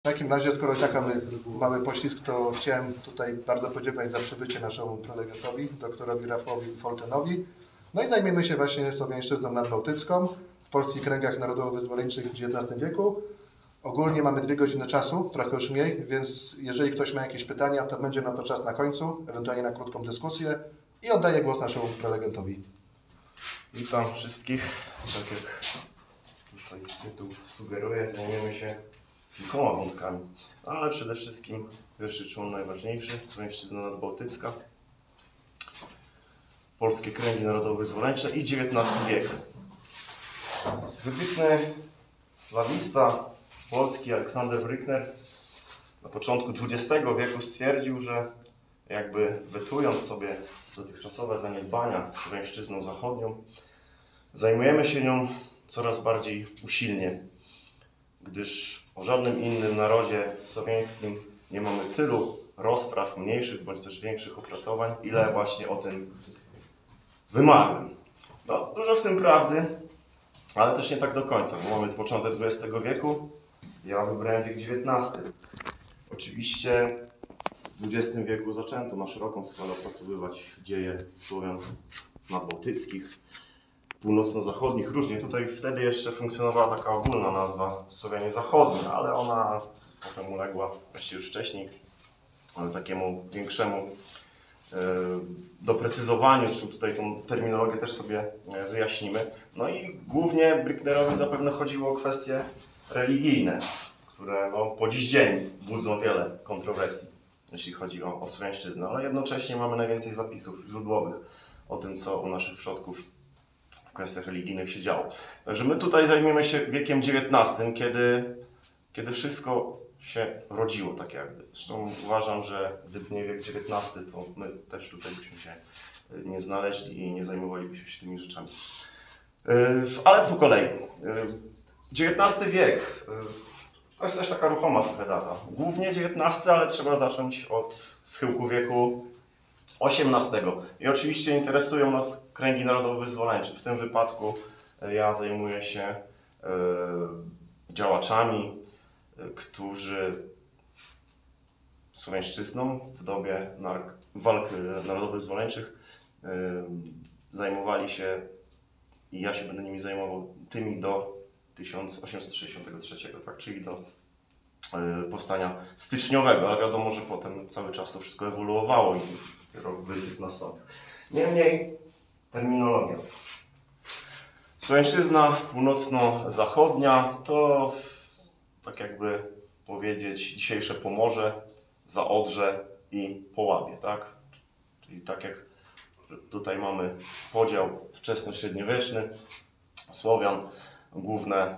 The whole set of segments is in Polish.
W takim razie, skoro i taka mały poślizg, to chciałem tutaj bardzo podziękować za przybycie naszemu prelegentowi, doktorowi Rafałowi Foltenowi. No i zajmiemy się właśnie słowiańszczyzną nadbałtycką w polskich kręgach narodowo-wyzwoleńczych w XIX wieku. Ogólnie mamy 2 godziny czasu, trochę już mniej, więc jeżeli ktoś ma jakieś pytania, to będzie na to czas na końcu, ewentualnie na krótką dyskusję i oddaję głos naszemu prelegentowi. Witam wszystkich. Tak jak tutaj tytuł sugeruje, zajmiemy się kilkoma wątkami, ale przede wszystkim pierwszy człon najważniejszy, słowiańszczyzna nadbałtycka, polskie kręgi narodowo-wyzwoleńcze i XIX wiek. Wybitny slawista polski Aleksander Brückner na początku XX wieku stwierdził, że jakby wetując sobie dotychczasowe zaniedbania słowiańszczyzną zachodnią, zajmujemy się nią coraz bardziej usilnie, gdyż o żadnym innym narodzie słowiańskim nie mamy tylu rozpraw mniejszych bądź też większych opracowań, ile właśnie o tym wymarłym. No, dużo w tym prawdy, ale też nie tak do końca, bo mamy początek XX wieku, ja wybrałem wiek XIX. Oczywiście w XX wieku zaczęto na szeroką skalę opracowywać dzieje Słowian nadbałtyckich, północno-zachodnich, różnie. Tutaj wtedy jeszcze funkcjonowała taka ogólna nazwa Słowianie zachodni, ale ona potem uległa, właściwie już wcześniej, takiemu większemu doprecyzowaniu, zresztą tutaj tą terminologię też sobie wyjaśnimy. No i głównie Brücknerowi zapewne chodziło o kwestie religijne, które no, po dziś dzień budzą wiele kontrowersji, jeśli chodzi o słowiańszczyznę, ale jednocześnie mamy najwięcej zapisów źródłowych o tym, co u naszych przodków w kwestiach religijnych się działo. Także my tutaj zajmiemy się wiekiem XIX, kiedy wszystko się rodziło tak jakby. Zresztą uważam, że gdyby nie wiek XIX, to my też tutaj byśmy się nie znaleźli i nie zajmowalibyśmy się tymi rzeczami. Ale po kolei. XIX wiek. To jest też taka ruchoma trochę data. Głównie XIX, ale trzeba zacząć od schyłku wieku XVIII. I oczywiście interesują nas kręgi narodowo-wyzwoleńcze. W tym wypadku ja zajmuję się działaczami, którzy słowiańszczyzną w dobie walk narodowo-wyzwoleńczych zajmowali się, i ja się będę nimi zajmował, tymi do 1863, tak, czyli do powstania styczniowego, ale wiadomo, że potem cały czas to wszystko ewoluowało i dopiero wysyp nastąpił. Niemniej terminologia. Słowiańszczyzna północno-zachodnia to, tak jakby powiedzieć, dzisiejsze Pomorze, Zaodrze i Połabie, tak? Czyli tak jak tutaj mamy podział wczesnośredniowieczny Słowian, główne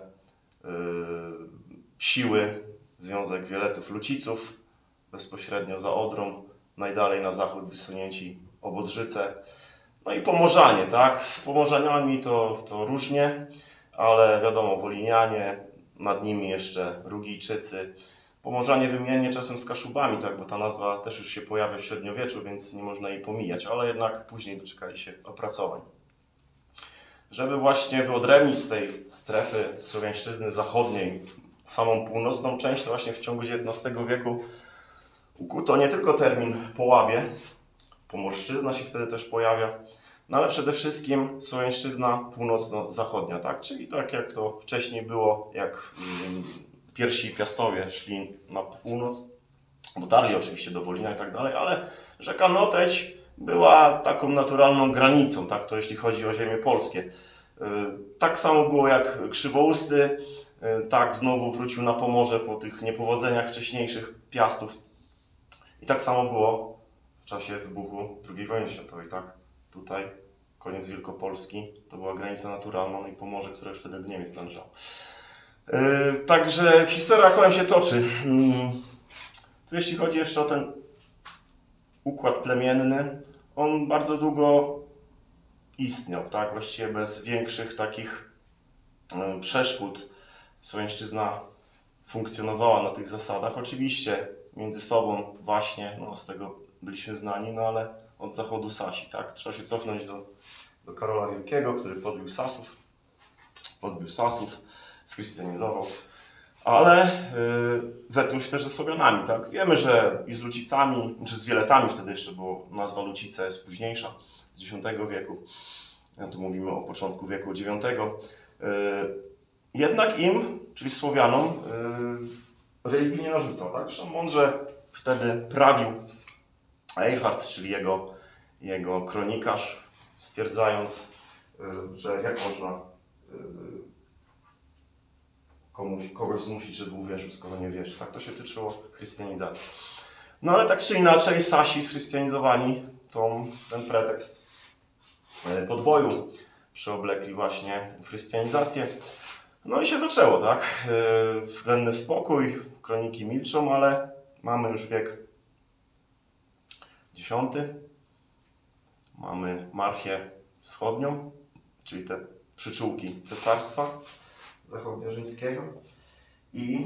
siły, Związek Wieletów Luciców, bezpośrednio za Odrą, najdalej na zachód wysunięci Obodrzyce, no i Pomorzanie, tak? Z Pomorzaniami to różnie, ale wiadomo, Wolinianie, nad nimi jeszcze Rugijczycy. Pomorzanie wymiennie czasem z Kaszubami, tak? Bo ta nazwa też już się pojawia w średniowieczu, więc nie można jej pomijać, ale jednak później doczekali się opracowań. Żeby właśnie wyodrębnić z tej strefy słowiańszczyzny zachodniej samą północną część, to właśnie w ciągu XIX wieku ukuto nie tylko termin Połabie, Pomorszczyzna się wtedy też pojawia, no ale przede wszystkim słowiańszczyzna północno-zachodnia, tak? Czyli tak jak to wcześniej było, jak pierwsi Piastowie szli na północ, dotarli oczywiście do Wolina i tak dalej, ale rzeka Noteć była taką naturalną granicą, tak? To jeśli chodzi o ziemie polskie. Tak samo było jak Krzywousty, tak znowu wrócił na Pomorze po tych niepowodzeniach wcześniejszych Piastów. I tak samo było w czasie wybuchu II wojny światowej, tak? Tutaj koniec Wielkopolski to była granica naturalna, no i Pomorze, które już wtedy do Niemiec należało. Także historia kołem się toczy. Tu jeśli chodzi jeszcze o ten układ plemienny, on bardzo długo istniał, tak? Właściwie bez większych takich przeszkód słowiańszczyzna funkcjonowała na tych zasadach. Oczywiście między sobą właśnie, no z tego byliśmy znani, no ale od zachodu Sasi, tak? Trzeba się cofnąć do Karola Wielkiego, który podbił Sasów, schrystianizował, Ale zetknął się też ze Słowianami, tak? Wiemy, że i z Lucicami, czy z Wieletami wtedy jeszcze, bo nazwa Lucice jest późniejsza, z X wieku. Ja tu mówimy o początku wieku IX. Jednak im, czyli Słowianom, religii nie narzucał, tak? Zresztą mądrze wtedy prawił Eilhard, czyli jego kronikarz, stwierdzając, że jak można kogoś zmusić, żeby uwierzył, skoro nie wierzy. Tak to się tyczyło chrystianizacji. No ale tak czy inaczej Sasi schrystianizowani ten pretekst podboju przeoblekli właśnie w chrystianizację. No i się zaczęło, tak? Względny spokój, kroniki milczą, ale mamy już wiek X. Mamy Marchię Wschodnią, czyli te przyczółki cesarstwa zachodniorzymskiego i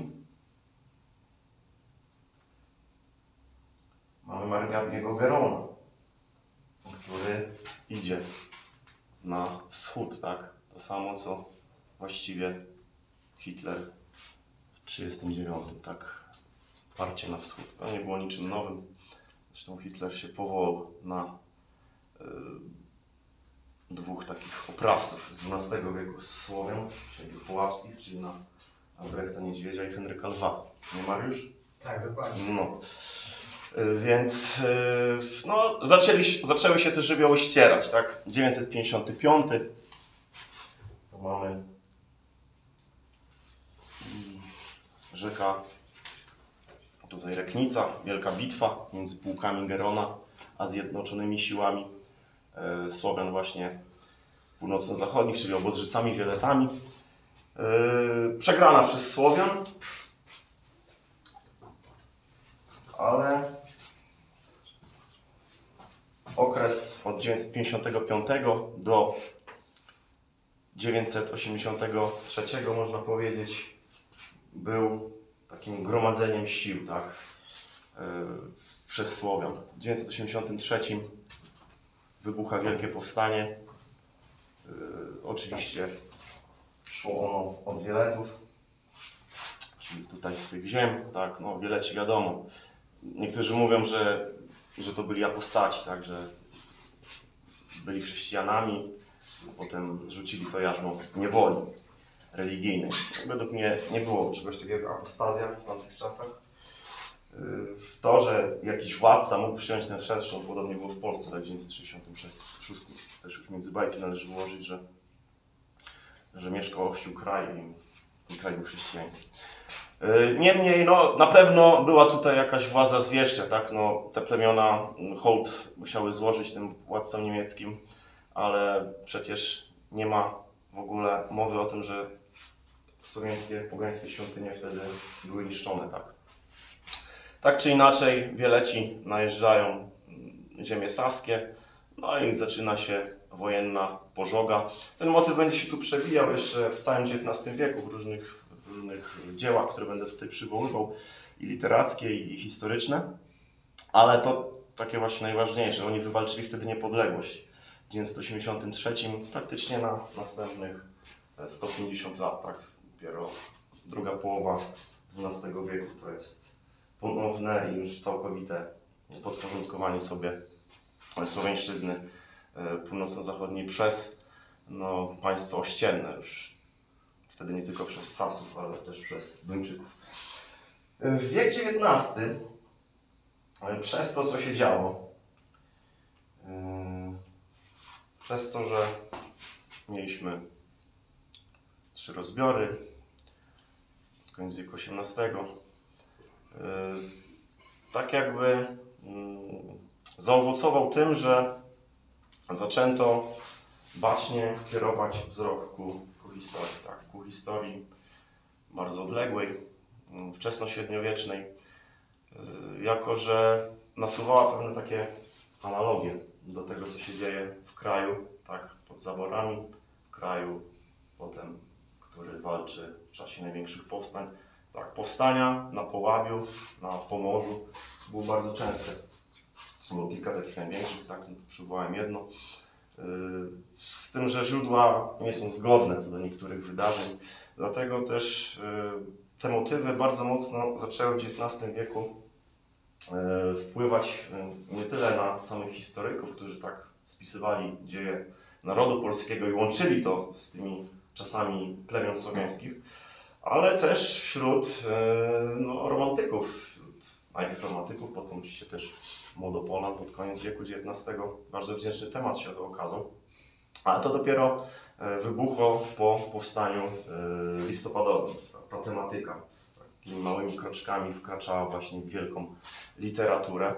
mamy Margrabiego Gerona, który idzie na wschód, tak? To samo, co właściwie Hitler w 1939, tak? Parcie na wschód. To nie było niczym nowym. Zresztą Hitler się powołał na dwóch takich oprawców z XII wieku z Słowian, czyli Puławskich, czyli na Albrechta Niedźwiedzia i Henryka Lwa. Nie, Mariusz? Tak, dokładnie. No. Więc no, zaczęły się te żywioły ścierać, tak? 955 to mamy rzeka, tutaj Reknica, wielka bitwa między pułkami Gerona a zjednoczonymi siłami Słowian właśnie północno-zachodnich, czyli Obodrzycami, Wieletami. Przegrana przez Słowian, ale okres od 955 do 983, można powiedzieć, był takim gromadzeniem sił, tak, przez Słowian. W 983 wybucha Wielkie Powstanie. Oczywiście szło ono od Wieletów, czyli tutaj z tych ziem, tak, no Wieleci wiadomo. Niektórzy mówią, że to byli apostaci, tak, że byli chrześcijanami, potem rzucili to jarzmo niewoli religijnej. Według mnie nie było czegoś takiego jak apostazja w tamtych czasach. W to, że jakiś władca mógł przyjąć ten chrzest, zresztą podobnie było w Polsce w 1966. Też już między bajki należy włożyć, że mieszkał ochrzcił kraj i kraj był chrześcijański. Niemniej, no, na pewno była tutaj jakaś władza zwierzchnia, tak? No, te plemiona hołd musiały złożyć tym władcom niemieckim, ale przecież nie ma w ogóle mowy o tym, że słowiańskie, pogańskie świątynie wtedy były niszczone, tak? Tak czy inaczej, Wieleci najeżdżają ziemie saskie, no i zaczyna się wojenna pożoga. Ten motyw będzie się tu przewijał jeszcze w całym XIX wieku w różnych dziełach, które będę tutaj przywoływał, i literackie, i historyczne. Ale to takie właśnie najważniejsze. Oni wywalczyli wtedy niepodległość. W 1983 praktycznie na następnych 150 lat, tak? Dopiero druga połowa XII wieku to jest ponowne i już całkowite podporządkowanie sobie Słowiańszczyzny północno-zachodniej przez państwo ościenne, już wtedy nie tylko przez Sasów, ale też przez Duńczyków. Wiek XIX, przez to, co się działo, przez to, że mieliśmy 3 rozbiory, pod koniec wieku XVIII, tak jakby zaowocował tym, że zaczęto bacznie kierować wzrok ku historii, tak, ku historii bardzo odległej, wczesnośredniowiecznej, jako że nasuwała pewne takie analogie do tego, co się dzieje w kraju, tak, pod zaborami, w kraju potem, który walczy w czasie największych powstań. Tak, powstania na Połabiu, na Pomorzu były bardzo częste. Było kilka takich największych, tak, przywołałem jedno. Z tym, że źródła nie są zgodne co do niektórych wydarzeń, dlatego też te motywy bardzo mocno zaczęły w XIX wieku wpływać nie tyle na samych historyków, którzy tak spisywali dzieje narodu polskiego i łączyli to z tymi czasami plemion słowiańskich, ale też wśród romantyków. Najpierw romantyków, potem oczywiście też Młodopolan pod koniec wieku XIX. Bardzo wdzięczny temat się to okazał. Ale to dopiero wybuchło po powstaniu listopadowym. Ta tematyka takimi małymi kroczkami wkraczała właśnie w wielką literaturę.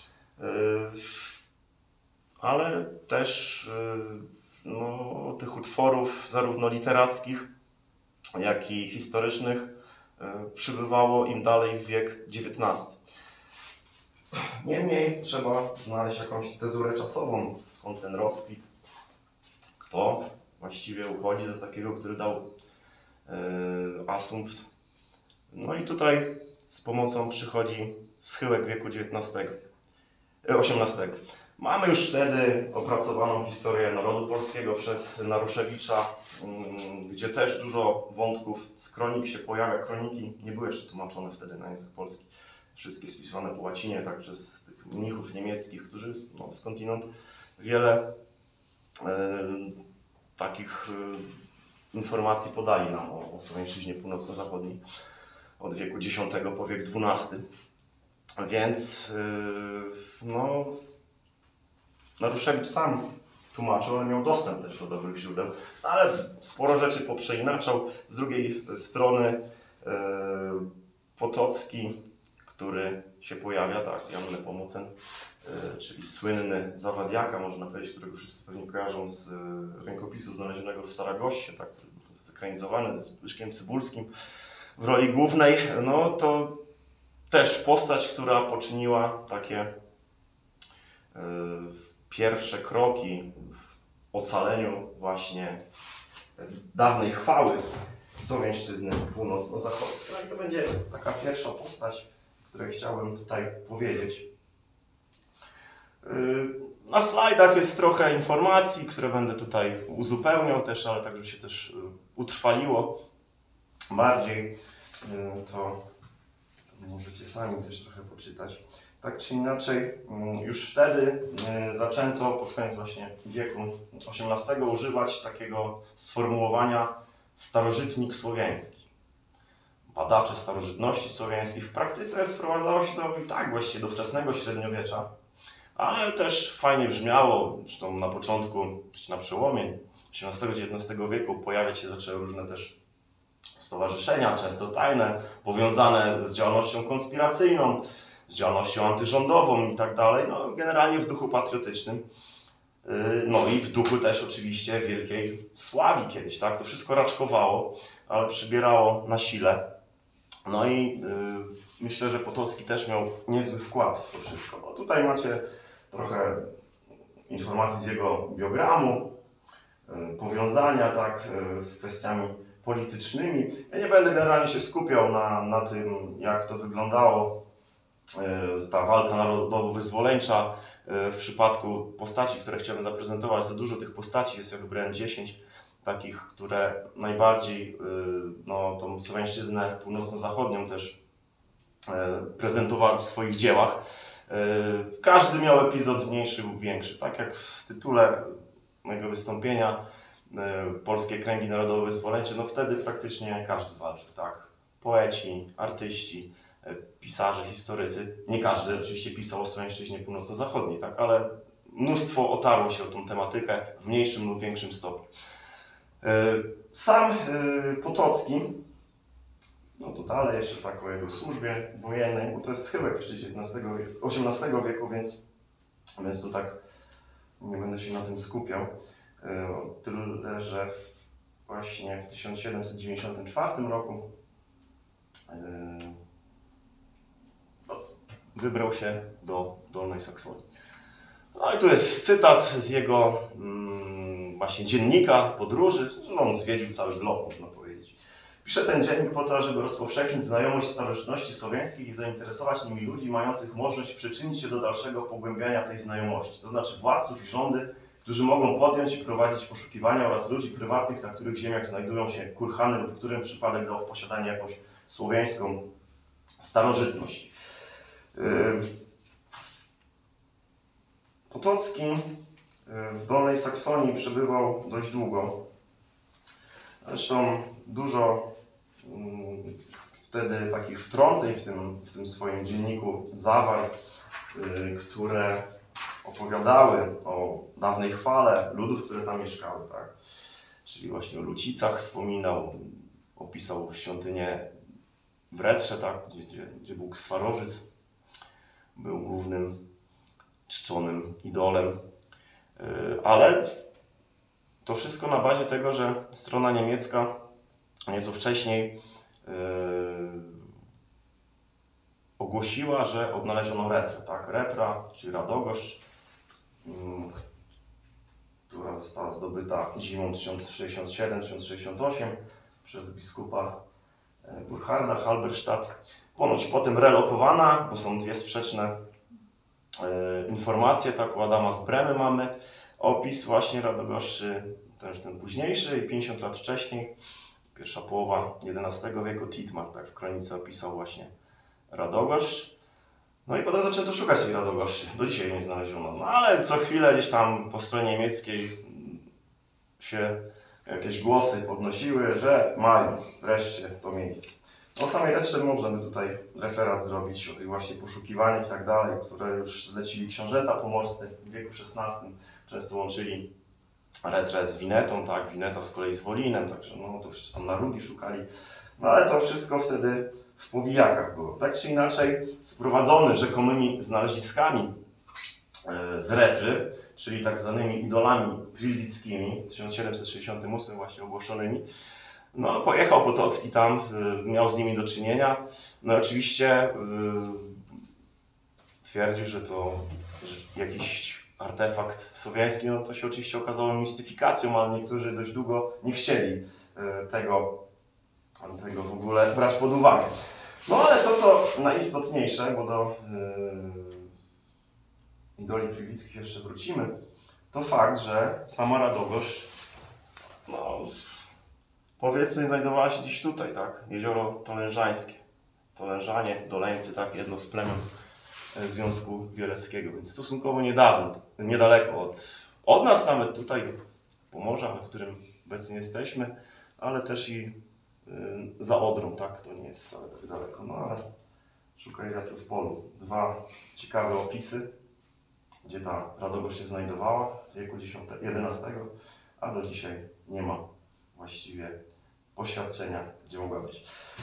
Ale też tych utworów zarówno literackich, jak i historycznych przybywało im dalej w wiek XIX. Niemniej trzeba znaleźć jakąś cezurę czasową, skąd ten rozkwit, kto właściwie uchodzi za takiego, który dał asumpt. No i tutaj z pomocą przychodzi schyłek wieku XVIII. Mamy już wtedy opracowaną historię narodu polskiego przez Naruszewicza, gdzie też dużo wątków z kronik się pojawia. Kroniki nie były jeszcze tłumaczone wtedy na język polski. Wszystkie spisywane po łacinie, tak przez tych mnichów niemieckich, którzy skądinąd wiele takich informacji podali nam o Słowiańszczyźnie północno-zachodniej od wieku X po wiek XII. Więc Naruszewicz sam tłumaczył, ale miał dostęp też do dobrych źródeł, ale sporo rzeczy poprzeinaczał. Z drugiej strony Potocki, który się pojawia, tak, Jan Nepomucen, czyli słynny zawadiaka, można powiedzieć, którego wszyscy pewnie kojarzą z rękopisu znalezionego w Saragossie, tak, który jest ekranizowany ze Zbyszkiem Cybulskim w roli głównej. No to też postać, która poczyniła takie pierwsze kroki w ocaleniu właśnie dawnej chwały Słowiańszczyzny północno-zachodniej. No i to będzie taka pierwsza postać, o której chciałbym tutaj powiedzieć. Na slajdach jest trochę informacji, które będę tutaj uzupełniał też, ale tak, żeby się też utrwaliło bardziej, to możecie sami też trochę poczytać. Tak czy inaczej, już wtedy zaczęto pod koniec właśnie wieku XVIII używać takiego sformułowania starożytnik słowiański. Badacze starożytności słowiańskiej w praktyce sprowadzało się to i tak właściwie do wczesnego średniowiecza, ale też fajnie brzmiało, zresztą na początku, czy na przełomie XVIII-XIX wieku pojawiać się zaczęły różne też stowarzyszenia, często tajne, powiązane z działalnością konspiracyjną, z działalnością antyrządową i tak dalej, no generalnie w duchu patriotycznym, no i w duchu też oczywiście wielkiej sławi kiedyś, tak, to wszystko raczkowało, ale przybierało na sile, no i myślę, że Potocki też miał niezły wkład w to wszystko. No, tutaj macie trochę informacji z jego biogramu, powiązania, tak, z kwestiami politycznymi. Ja nie będę generalnie się skupiał na tym, jak to wyglądało, ta walka narodowo-wyzwoleńcza w przypadku postaci, które chciałem zaprezentować. Za dużo tych postaci jest, ja wybrałem 10 takich, które najbardziej tą Słowiańszczyznę północno-zachodnią też prezentowały w swoich dziełach. Każdy miał epizod mniejszy lub większy. Tak jak w tytule mojego wystąpienia Polskie Kręgi Narodowo-Wyzwoleńcze, no wtedy praktycznie każdy walczył, tak? Poeci, artyści, pisarze, historycy. Nie każdy oczywiście pisał o Słowiańszczyźnie północno-zachodniej, tak? Ale mnóstwo otarło się o tą tematykę w mniejszym lub większym stopniu. Sam Potocki, no to dalej jeszcze tak o jego służbie wojennej, bo to jest schyłek XVIII wieku, więc tu tak nie będę się na tym skupiał. Tyle, że właśnie w 1794 roku wybrał się do Dolnej Saksonii. No i tu jest cytat z jego właśnie dziennika podróży, że on zwiedził cały glob, można powiedzieć. Pisze ten dziennik po to, żeby rozpowszechnić znajomość starożytności słowiańskich i zainteresować nimi ludzi mających możliwość przyczynić się do dalszego pogłębiania tej znajomości, to znaczy władców i rządy, którzy mogą podjąć i prowadzić poszukiwania oraz ludzi prywatnych, na których ziemiach znajdują się kurhany lub którym przypadek dał w posiadanie jakąś słowiańską starożytność. Potocki w Dolnej Saksonii przebywał dość długo. Zresztą dużo wtedy takich wtrąceń w tym swoim dzienniku zawarł, które opowiadały o dawnej chwale ludów, które tam mieszkały, tak? Czyli właśnie o Lucicach wspominał, opisał świątynię w Retrze, tak? Gdzie Bóg Swarożyc był głównym czczonym idolem. Ale to wszystko na bazie tego, że strona niemiecka nieco wcześniej ogłosiła, że odnaleziono Retrę, tak? Retra, czyli Radogoszcz, która została zdobyta zimą 1067-1068 przez biskupa Burcharda Halberstadt. Ponoć potem relokowana, bo są dwie sprzeczne informacje, tak, u Adama z Bremy mamy opis właśnie Radogoszczy, to już ten późniejszy, i 50 lat wcześniej, pierwsza połowa XI wieku, Titmar, tak, w kronice opisał właśnie Radogoszcz. No i potem zaczęto szukać tej Radogoszczy, do dzisiaj nie znaleziono, no ale co chwilę gdzieś tam po stronie niemieckiej się jakieś głosy podnosiły, że mają wreszcie to miejsce. O samej Retrze można by tutaj referat zrobić, o tych właśnie poszukiwaniach i tak dalej, które już zlecili książęta pomorscy w wieku XVI. Często łączyli Retrę z Winetą, tak, Wineta z kolei z Wolinem, także no to już tam na Rugi szukali. No ale to wszystko wtedy w powijakach było. Tak czy inaczej sprowadzony rzekomymi znaleziskami z Retry, czyli tak zwanymi idolami prilwickimi, w 1768 właśnie ogłoszonymi, no pojechał Potocki tam, miał z nimi do czynienia. No oczywiście twierdził, że to jakiś artefakt słowiański, no to się oczywiście okazało mistyfikacją, ale niektórzy dość długo nie chcieli tego w ogóle brać pod uwagę. No ale to, co najistotniejsze, bo do idoli prilwickich jeszcze wrócimy, to fakt, że sama Radogoszcz, no powiedzmy, znajdowała się gdzieś tutaj, tak? Jezioro Tolężańskie. Tolężanie, Doleńcy, tak? Jedno z plemion Związku Wieleckiego, więc stosunkowo niedaleko od nas, nawet tutaj, Pomorza, na którym obecnie jesteśmy, ale też i za Odrą, tak? To nie jest wcale tak daleko, no ale szukaj wiatru w polu. Dwa ciekawe opisy, gdzie ta Radogoszcz się znajdowała z wieku XI, a do dzisiaj nie ma właściwie poświadczenia, gdzie mogła być.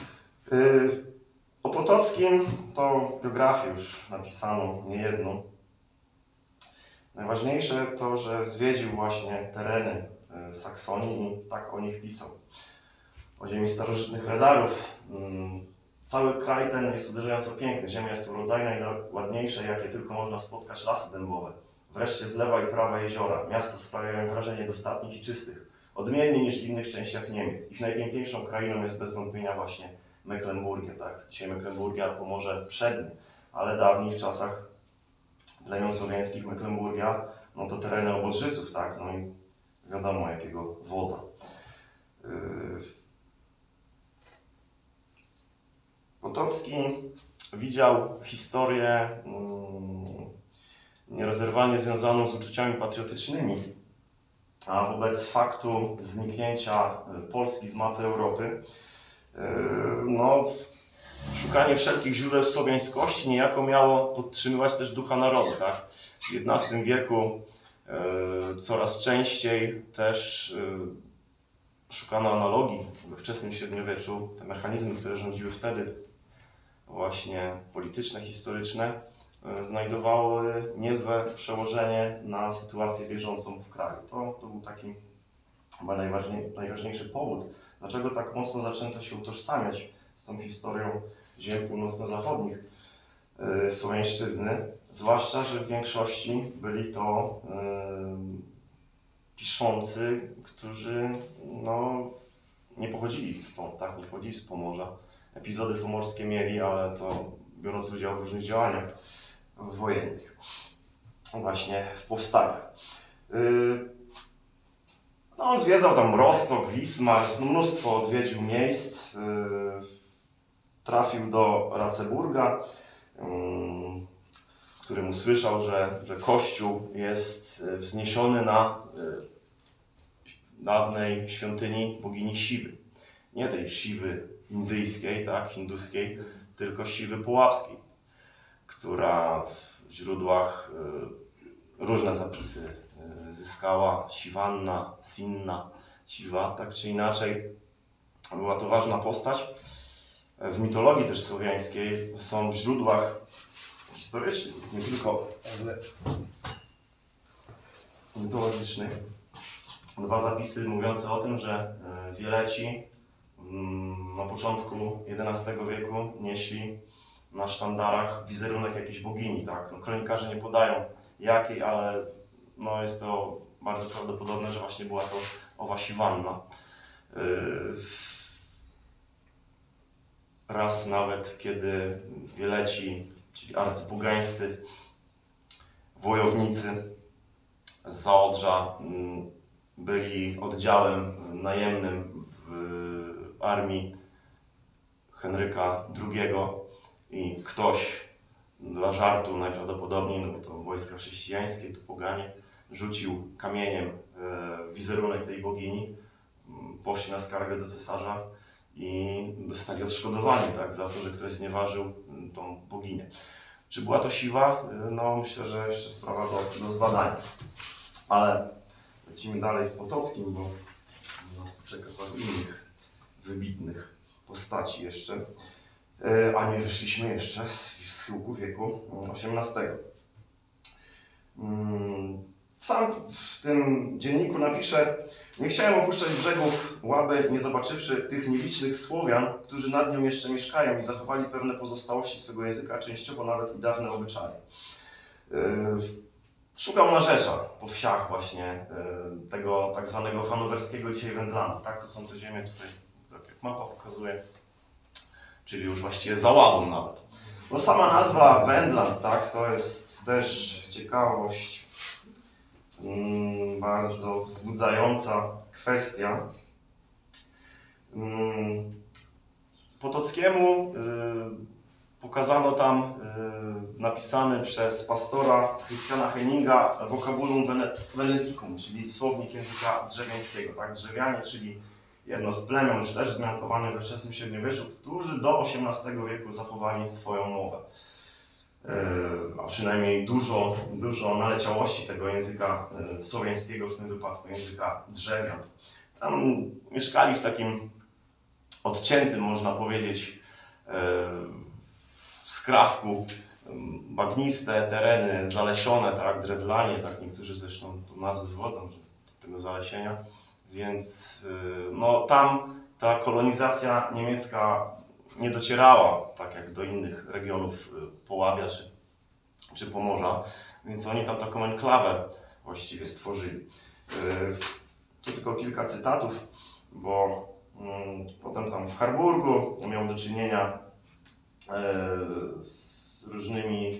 O Potockim to biografię już napisano niejedną. Najważniejsze to, że zwiedził właśnie tereny Saksonii i tak o nich pisał. O ziemi starożytnych Redarów. Cały kraj ten jest uderzająco piękny. Ziemia jest urodzajna i ładniejsza, jakie tylko można spotkać, lasy dębowe. Wreszcie z lewa i prawa jeziora. Miasta sprawiają wrażenie dostatnich i czystych. Odmiennie niż w innych częściach Niemiec. Ich najpiękniejszą krainą jest bez wątpienia właśnie Mecklenburgia, tak? Dzisiaj Mecklenburgia, Pomorze przednie, ale dawniej w czasach plemion słowiańskich Mecklenburgia, no to tereny obodrzyców, tak? No i wiadomo jakiego wodza. Potocki widział historię nierozerwalnie związaną z uczuciami patriotycznymi, a wobec faktu zniknięcia Polski z mapy Europy, no, szukanie wszelkich źródeł słowiańskości niejako miało podtrzymywać też ducha narodu, tak? W XI wieku coraz częściej też szukano analogii we wczesnym średniowieczu. Te mechanizmy, które rządziły wtedy, właśnie polityczne, historyczne, znajdowały niezłe przełożenie na sytuację bieżącą w kraju. To był taki chyba najważniejszy powód, dlaczego tak mocno zaczęto się utożsamiać z tą historią ziem północno-zachodnich Słowiańszczyzny, zwłaszcza, że w większości byli to piszący, którzy no, nie pochodzili stąd, tak? Nie pochodzili z Pomorza. Epizody pomorskie mieli, ale to biorąc udział w różnych działaniach wojennych, właśnie w powstaniach. No, on zwiedzał tam Rostock, Wismar, no, mnóstwo odwiedził miejsc. trafił do Ratzeburga, w którym usłyszał, że Kościół jest wzniesiony na dawnej świątyni bogini Siwy. Nie tej Siwy indyjskiej, tak, hinduskiej, tylko Siwy pułapskiej, która w źródłach różne zapisy zyskała. Siwanna, Sinna, Siwa, tak czy inaczej. Była to ważna postać. W mitologii też słowiańskiej są w źródłach historycznych, więc nie tylko mitologicznych, dwa zapisy mówiące o tym, że Wieleci na początku XI wieku nieśli na sztandarach wizerunek jakiejś bogini. Tak? No, kronikarze nie podają jakiej, ale no, jest to bardzo prawdopodobne, że właśnie była to owa Siwanna. Raz nawet, kiedy Wieleci, czyli arcybógańscy wojownicy z Zaodrza byli oddziałem najemnym w armii Henryka II i ktoś dla żartu najprawdopodobniej, no bo to wojska chrześcijańskie, tu poganie, rzucił kamieniem wizerunek tej bogini, poszli na skargę do cesarza i dostali odszkodowanie, tak, za to, że ktoś znieważył tą boginię. Czy była to Siwa? No myślę, że jeszcze sprawa do zbadania. Ale lecimy dalej z Potockim, bo czeka paru innych wybitnych postaci jeszcze. A nie wyszliśmy jeszcze z schyłku wieku XVIII. Sam w tym dzienniku napiszę: nie chciałem opuszczać brzegów Łaby, nie zobaczywszy tych nielicznych Słowian, którzy nad nią jeszcze mieszkają i zachowali pewne pozostałości swego języka, częściowo nawet i dawne obyczaje. Szukał narzecza po wsiach właśnie tego tak zwanego hanowerskiego dzisiaj Wendlandu. Tak? To są te ziemie tutaj, tak jak mapa pokazuje, czyli już właściwie za Łabą nawet. No sama nazwa Wendland, tak, to jest też ciekawość, bardzo wzbudzająca kwestia. Potockiemu pokazano tam napisany przez pastora Christiana Henninga vocabulum veneticum, czyli słownik języka drzewiańskiego. Tak? Drzewianie, czyli jedno z plemion już też wzmiankowanych we wczesnym średniowieczu, którzy do XVIII wieku zachowali swoją mowę. A przynajmniej dużo naleciałości tego języka słowiańskiego, w tym wypadku języka drzewian. Tam mieszkali w takim odciętym, można powiedzieć, skrawku, bagniste tereny, zalesione, tak, drewlanie, tak, niektórzy zresztą to nazwy wywodzą tego zalesienia, więc no, tam ta kolonizacja niemiecka nie docierała, tak jak do innych regionów Połabia czy Pomorza, więc oni tam taką enklawę właściwie stworzyli. Tu tylko kilka cytatów, bo potem tam w Harburgu miał do czynienia z różnymi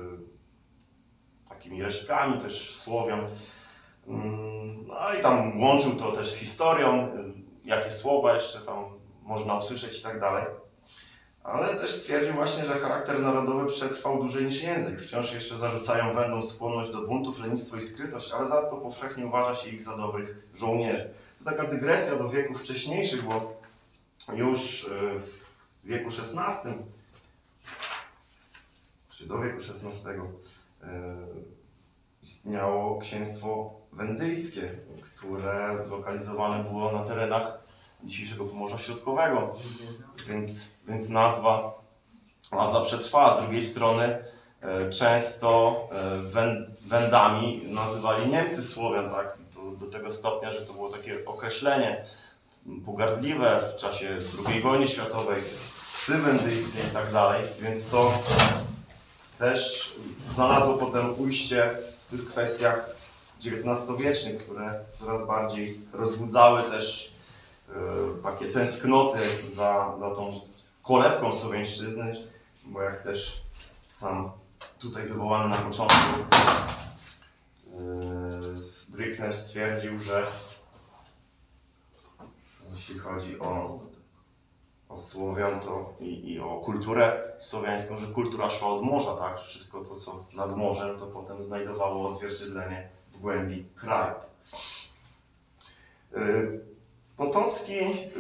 takimi resztkami też Słowian. No i tam łączył to też z historią, jakie słowa jeszcze tam można usłyszeć i tak dalej. Ale też stwierdził właśnie, że charakter narodowy przetrwał dłużej niż język. Wciąż jeszcze zarzucają Wendom skłonność do buntów, lenistwo i skrytość, ale za to powszechnie uważa się ich za dobrych żołnierzy. To taka dygresja do wieków wcześniejszych, bo już w wieku XVI, czy do wieku XVI, istniało księstwo wendyjskie, które zlokalizowane było na terenach dzisiejszego Pomorza Środkowego, więc nazwa przetrwała. Z drugiej strony często Wendami nazywali Niemcy Słowian, tak? Do tego stopnia, że to było takie określenie pogardliwe w czasie II wojny światowej, psy wendyjskie i tak dalej, więc to też znalazło potem ujście w tych kwestiach XIX-wiecznych, które coraz bardziej rozbudzały też takie tęsknoty za tą kolebką słowiańszczyzny, bo jak też sam tutaj wywołany na początku Brückner stwierdził, że jeśli chodzi o o Słowian to i o kulturę słowiańską, że kultura szła od morza, tak? Wszystko to, co nad morzem, to potem znajdowało odzwierciedlenie w głębi kraju. Potocki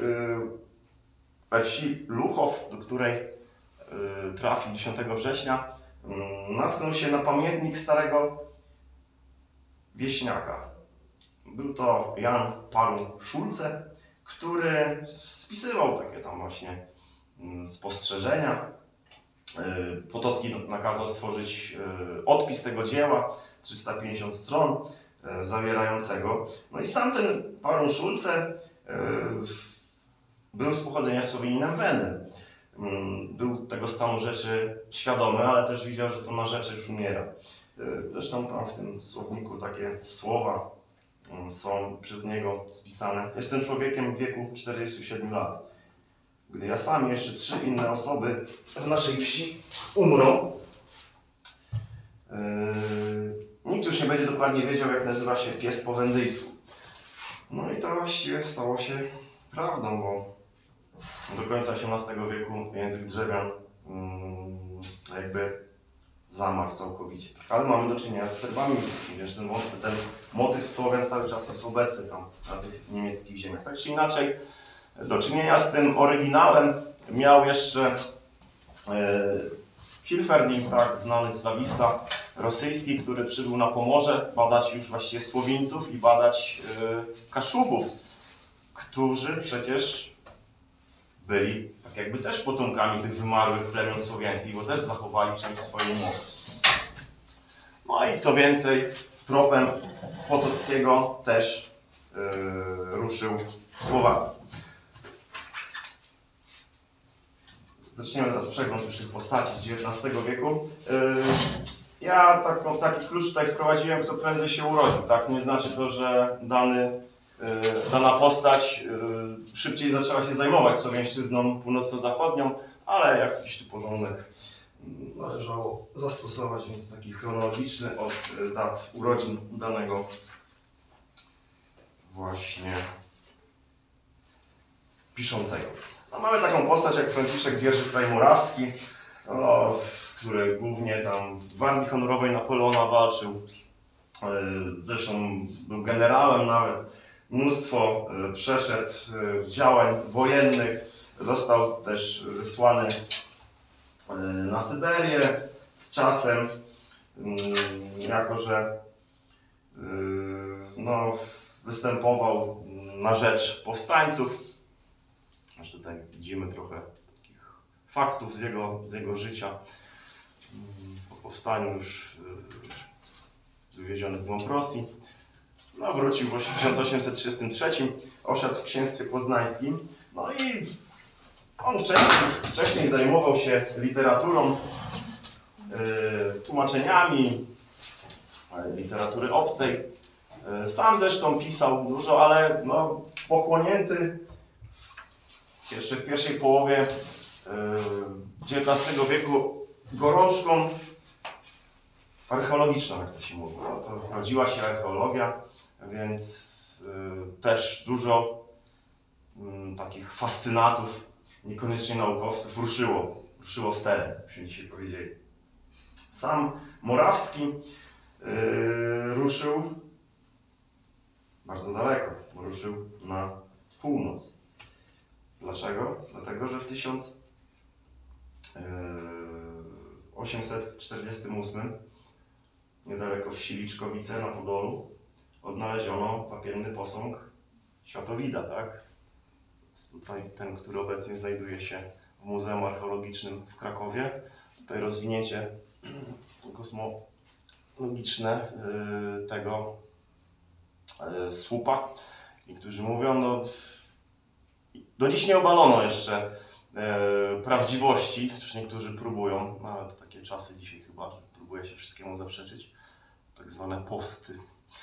we wsi Luchow, do której trafił 10 września, natknął się na pamiętnik starego wieśniaka. Był to Jan Parun Szulce, który spisywał takie tam właśnie spostrzeżenia. Potocki nakazał stworzyć odpis tego dzieła, 350 stron zawierającego. No i sam ten Parun Szulce był z pochodzenia Słowianinem wędrem. Był tego stanu rzeczy świadomy, ale też widział, że to na rzeczy już umiera. Zresztą tam w tym słowniku takie słowa są przez niego spisane. Jestem człowiekiem w wieku 47 lat. Gdy ja sam i jeszcze 3 inne osoby w naszej wsi umrą, nikt już nie będzie dokładnie wiedział, jak nazywa się pies po wendyjsku. No i to właściwie stało się prawdą, bo do końca XVIII wieku język drzewian jakby zamarł całkowicie. Ale mamy do czynienia z Serbami, więc ten motyw Słowian cały czas jest obecny tam na tych niemieckich ziemiach. Tak czy inaczej, do czynienia z tym oryginałem miał jeszcze Hilferding, tak, znany slawista rosyjski, który przybył na Pomorze badać już właściwie Słowińców i badać Kaszubów, którzy przecież byli tak jakby też potomkami tych wymarłych plemion słowiańskich, bo też zachowali część swojej mocy. No i co więcej, tropem Potockiego też ruszył Słowacki. Zaczniemy teraz przegląd już tych postaci z XIX wieku. Ja taki klucz tutaj wprowadziłem, kto prędzej się urodził. Tak? Nie znaczy to, że dana postać szybciej zaczęła się zajmować słowiańszczyzną północno-zachodnią, ale jakiś tu porządek należało zastosować, więc taki chronologiczny od dat urodzin danego właśnie piszącego. No, mamy taką postać jak Franciszek Dzierży-Kraj-Murawski, który głównie tam w Gwardii Honorowej Napoleona walczył. Zresztą był generałem nawet. Mnóstwo przeszedł działań wojennych. Został też zesłany na Syberię z czasem, jako że występował na rzecz powstańców. Aż tutaj widzimy trochę takich faktów z jego życia. Po powstaniu już wywieziony w głąb Rosji. No, wrócił w 1833, osiadł w księstwie poznańskim. No i on wcześniej zajmował się literaturą, tłumaczeniami literatury obcej. Sam zresztą pisał dużo, ale pochłonięty jeszcze w pierwszej połowie XIX wieku gorączką archeologiczną, jak to się mówi. To rodziła się archeologia, więc też dużo takich fascynatów, niekoniecznie naukowców, ruszyło w teren, byśmy dzisiaj powiedzieli. Sam Morawski ruszył bardzo daleko, ruszył na północ. Dlaczego? Dlatego, że w 1848 niedaleko wsi Liczkowice na Podolu odnaleziono wapienny posąg Światowida, tak? Jest tutaj ten, który obecnie znajduje się w Muzeum Archeologicznym w Krakowie. Tutaj rozwinięcie kosmologiczne tego słupa. Niektórzy mówią, do dziś nie obalono jeszcze prawdziwości, chociaż niektórzy próbują, ale to takie czasy dzisiaj chyba, że próbuje się wszystkiemu zaprzeczyć. Tak zwane posty.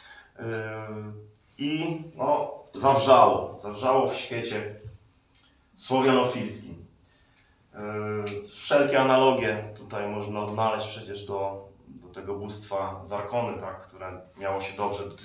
I zawrzało w świecie słowianofilskim. Wszelkie analogie tutaj można odnaleźć przecież do tego bóstwa Zarkony, tak, które miało się dobrze do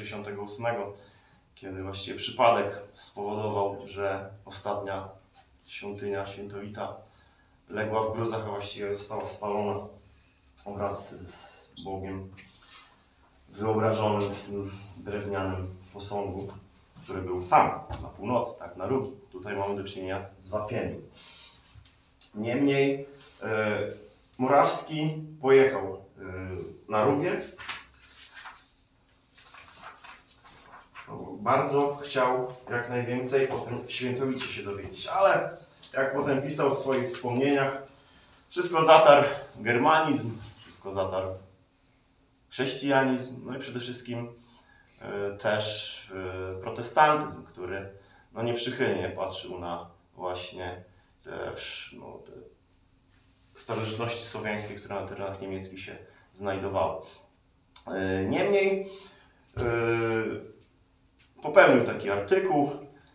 1168, kiedy właściwie przypadek spowodował, że ostatnia świątynia Świętowita legła w gruzach, a właściwie została spalona wraz z Bogiem wyobrażonym w tym drewnianym posągu, który był tam, na północy, tak, na Rugi. Tutaj mamy do czynienia z wapieniem. Niemniej Morawski pojechał na Rugię. Bardzo chciał jak najwięcej o tym Świętowicie się dowiedzieć, ale jak potem pisał w swoich wspomnieniach, wszystko zatarł germanizm, wszystko zatarł chrześcijanizm, no i przede wszystkim też protestantyzm, który no, nieprzychylnie patrzył na właśnie też te starożytności słowiańskie, które na terenach niemieckich się znajdowały. Niemniej popełnił taki artykuł,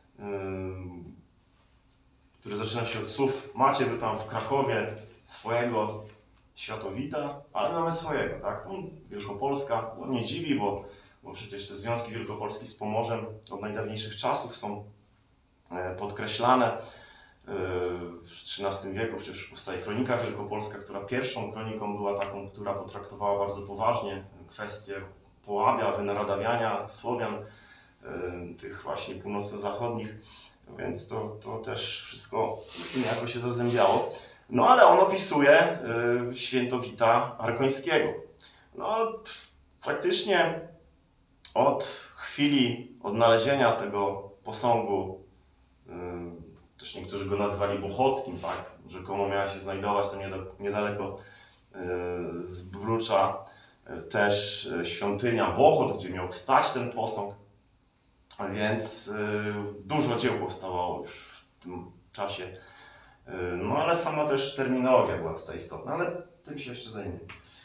który zaczyna się od słów: macie wy tam w Krakowie swojego Światowita, ale mamy swojego, tak? Wielkopolska, no nie dziwi, bo przecież te związki wielkopolskie z Pomorzem od najdawniejszych czasów są podkreślane. W XIII wieku przecież powstaje Kronika Wielkopolska, która pierwszą kroniką była taką, która potraktowała bardzo poważnie kwestię połabia, wynaradawiania Słowian, tych właśnie północno-zachodnich, więc to też wszystko niejako się zazębiało. No ale on opisuje Świętowita Arkońskiego. No praktycznie od chwili odnalezienia tego posągu, też niektórzy go nazwali Bochockim, tak? Rzekomo miała się znajdować tam niedaleko z Brucza też świątynia Bochot, gdzie miał stać ten posąg, więc dużo dzieł powstawało już w tym czasie. No ale sama też terminologia była tutaj istotna, ale tym się jeszcze zajmiemy.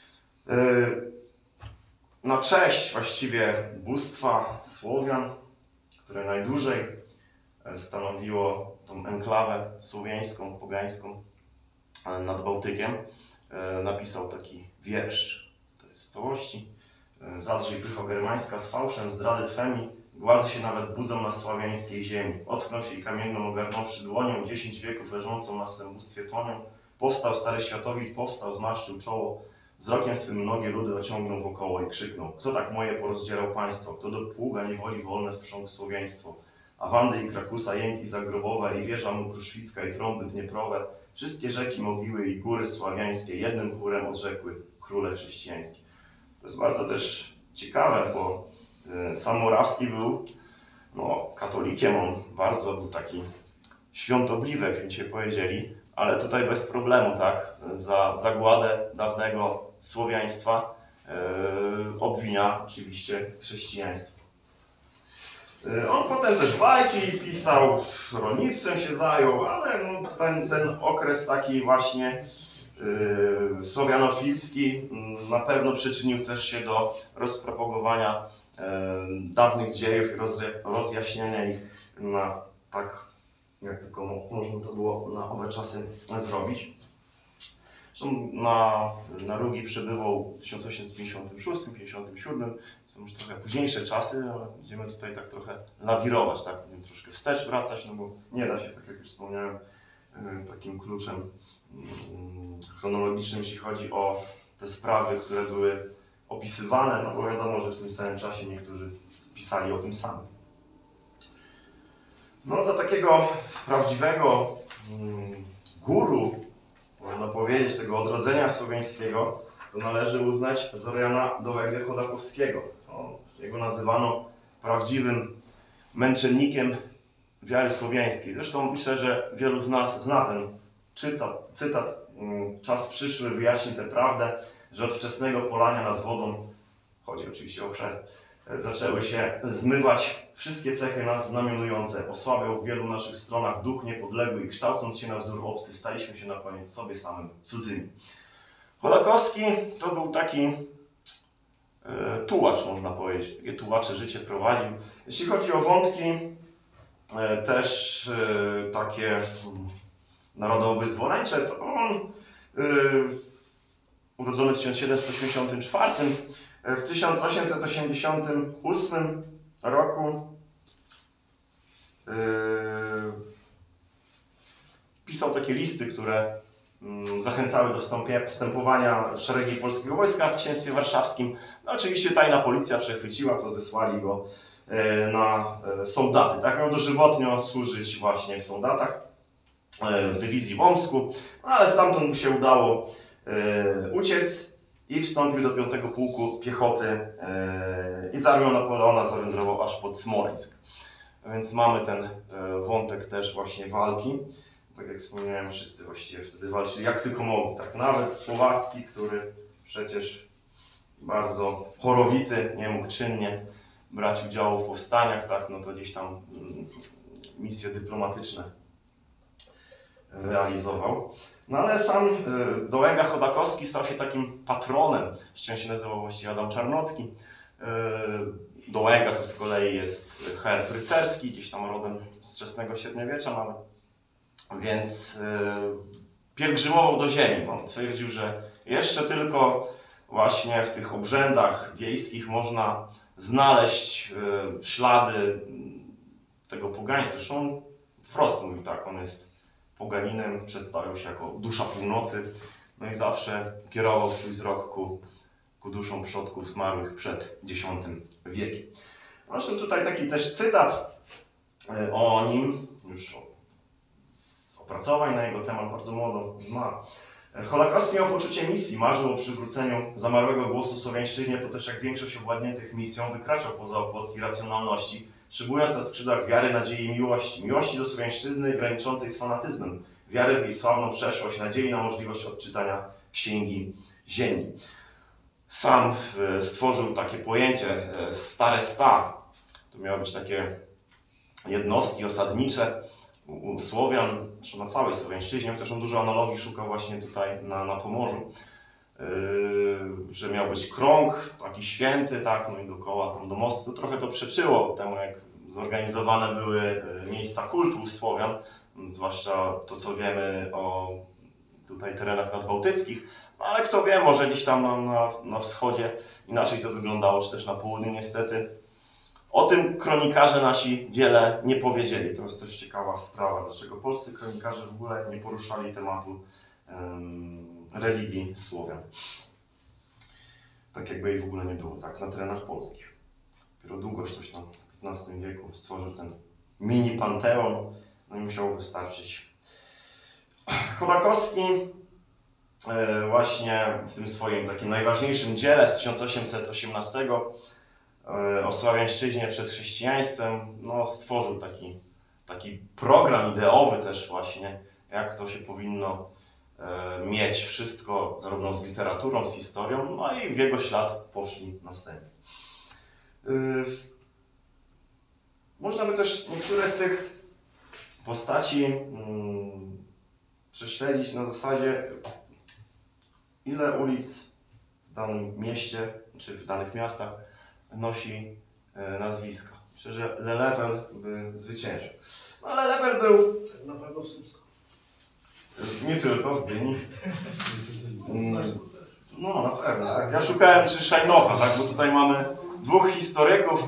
Na cześć właściwie bóstwa Słowian, które najdłużej stanowiło tą enklawę słowiańską, pogańską nad Bałtykiem, napisał taki wiersz. To jest w całości. Zadrzyj pycho germańska z fałszem, zdrady twemi, głazy się nawet budzą na sławiańskiej ziemi. Ocknął się i kamienną ogarnąwszy dłonią, 10 wieków leżącą na swym bóstwie tłonią. Powstał stary Światowit, powstał, zmarszczył czoło, wzrokiem swym mnogie ludy ociągnął wokoło i krzyknął: kto tak moje porozdzierał państwo, kto do pługa niewoli wolne wprzągł słowiaństwo? A Wandy i Krakusa, jęki zagrobowe, i wieża mu Kruszwicka, i trąby dnieprowe, wszystkie rzeki Mogiły i góry sławiańskie jednym chórem odrzekły: króle chrześcijańskie. To jest bardzo też ciekawe, bo sam Morawski był katolikiem, on bardzo był taki świątobliwy, jak mi się powiedzieli, ale tutaj bez problemu, tak, za zagładę dawnego słowiaństwa obwinia oczywiście chrześcijaństwo. On potem też bajki pisał, rolnictwem się zajął, ale ten okres taki właśnie słowianofilski na pewno przyczynił też się do rozpropagowania dawnych dziejów i rozjaśnienia ich na tak, jak tylko można to było na owe czasy zrobić. Zresztą na Rugi przebywał w 1856-57, są już trochę późniejsze czasy, ale będziemy tutaj tak trochę lawirować, tak, będziemy troszkę wstecz wracać, no bo nie da się, tak jak już wspomniałem, takim kluczem chronologicznym, jeśli chodzi o te sprawy, które były opisywane, no bo wiadomo, że w tym samym czasie niektórzy pisali o tym samym. No za takiego prawdziwego guru, można powiedzieć, tego odrodzenia słowiańskiego, to należy uznać Zoriana Dołęgę-Chodakowskiego. Jego nazywano prawdziwym męczennikiem wiary słowiańskiej. Zresztą myślę, że wielu z nas zna ten cytat: czas przyszły wyjaśni tę prawdę, że od wczesnego polania nas wodą, chodzi oczywiście o chrzest, zaczęły się zmywać wszystkie cechy nas znamionujące. Osłabiał w wielu naszych stronach duch niepodległy i kształcąc się na wzór obcy, staliśmy się na koniec sobie samym cudzymi. Chodakowski to był taki tułacz, można powiedzieć. Takie tułacze życie prowadził. Jeśli chodzi o wątki też takie narodowo-wyzwoleńcze, to on urodzony w 1784, w 1888 roku pisał takie listy, które zachęcały do wstępowania w szeregi polskiego wojska w Księstwie Warszawskim. No, oczywiście tajna policja przechwyciła to, zesłali go na soldaty. Tak? Miał dożywotnio służyć właśnie w soldatach w dywizji w Omsku, no, ale stamtąd mu się udało uciec i wstąpił do 5 Pułku Piechoty i z armią Napoleona zawędrował aż pod Smoleńsk. Więc mamy ten wątek też właśnie walki. Tak jak wspomniałem, wszyscy właściwie wtedy walczyli jak tylko mogli. Tak? Nawet Słowacki, który przecież bardzo chorowity, nie mógł czynnie brać udziału w powstaniach, tak? No to gdzieś tam misje dyplomatyczne realizował. No ale sam Dołęga Chodakowski stał się takim patronem, zresztą się nazywał właściwie Adam Czarnocki. Dołęga to z kolei jest herb rycerski, gdzieś tam rodem z wczesnego średniowiecza nawet. Więc pielgrzymował do ziemi. On twierdził, że jeszcze tylko właśnie w tych obrzędach wiejskich można znaleźć ślady tego pogaństwa. Zresztą on wprost mówił tak, on jest poganinem, przedstawiał się jako dusza północy, no i zawsze kierował swój wzrok ku duszom przodków zmarłych przed X wiekiem. Zresztą tutaj taki też cytat o nim, już z opracowań na jego temat, bardzo młodo zmarł. Chodakowski miał poczucie misji, marzył o przywróceniu zamarłego głosu słowiańszczyźnie, to też jak większość owładniętych misją wykraczał poza opłotki racjonalności, szybując na skrzydłach wiary, nadziei i miłości. Miłości do słowiańszczyzny graniczącej z fanatyzmem, wiary w jej sławną przeszłość, nadziei na możliwość odczytania Księgi Ziemi. Sam stworzył takie pojęcie Stare Sta. To miały być takie jednostki osadnicze u Słowian, czy na całej Słowiańszczyźnie, chociaż on dużo analogii szukał właśnie tutaj na Pomorzu. Że miał być krąg, taki święty, tak, no i dookoła tam do mostu. Trochę to przeczyło temu, jak zorganizowane były miejsca kultu Słowian, zwłaszcza to, co wiemy o tutaj terenach nadbałtyckich. No, ale kto wie, może gdzieś tam na wschodzie inaczej to wyglądało, czy też na południu niestety. O tym kronikarze nasi wiele nie powiedzieli. To jest też ciekawa sprawa, dlaczego polscy kronikarze w ogóle nie poruszali tematu religii Słowian. Tak jakby jej w ogóle nie było, tak, na terenach polskich. Dopiero długość coś tam w XV wieku stworzył ten mini panteon, no i musiało wystarczyć. Chodakowski właśnie w tym swoim takim najważniejszym dziele z 1818 o słowiańszczyźnie przed chrześcijaństwem, no, stworzył taki program ideowy też właśnie, jak to się powinno mieć wszystko, zarówno z literaturą, z historią, no i w jego ślad poszli następni. Można by też niektóre z tych postaci prześledzić na zasadzie, ile ulic w danym mieście, czy w danych miastach nosi nazwiska. Myślę, że Lelewel by zwyciężył. No ale Lelewel był... Na pewno w Słupsku. Nie tylko, w Gdyni. No, na pewno. Tak. Ja szukałem czy Szajnowa, tak? Bo tutaj mamy dwóch historyków.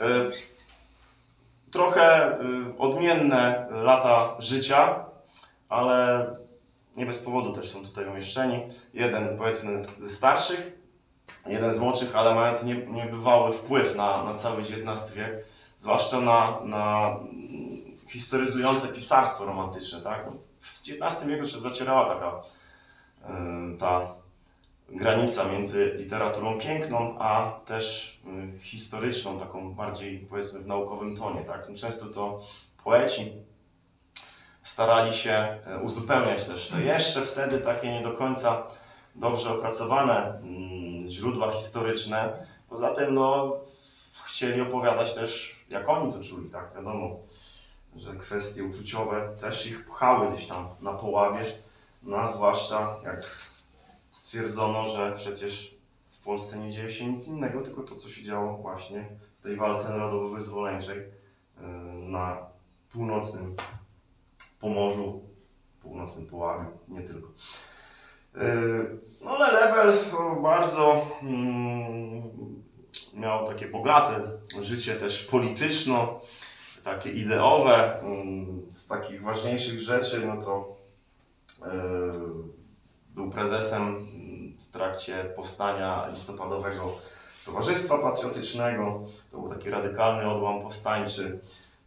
Trochę odmienne lata życia, ale nie bez powodu też są tutaj umieszczeni. Jeden, powiedzmy, ze starszych, jeden z młodszych, ale mający niebywały wpływ na cały XIX wiek, zwłaszcza na historyzujące pisarstwo romantyczne. Tak? W XIX wieku się zacierała taka ta granica między literaturą piękną, a też historyczną, taką bardziej, powiedzmy, w naukowym tonie. Tak? Często to poeci starali się uzupełniać też te jeszcze wtedy takie nie do końca dobrze opracowane źródła historyczne. Poza tym no, chcieli opowiadać też, jak oni to czuli. Tak? Wiadomo, że kwestie uczuciowe też ich pchały gdzieś tam na poławie, no, a zwłaszcza jak stwierdzono, że przecież w Polsce nie dzieje się nic innego, tylko to, co się działo właśnie w tej walce narodowo-wyzwoleńczej na północnym Pomorzu, północnym Połabiu, nie tylko. No Lelewel bardzo miał takie bogate życie też polityczno, takie ideowe. Z takich ważniejszych rzeczy, no to Był prezesem w trakcie powstania listopadowego Towarzystwa Patriotycznego. To był taki radykalny odłam powstańczy.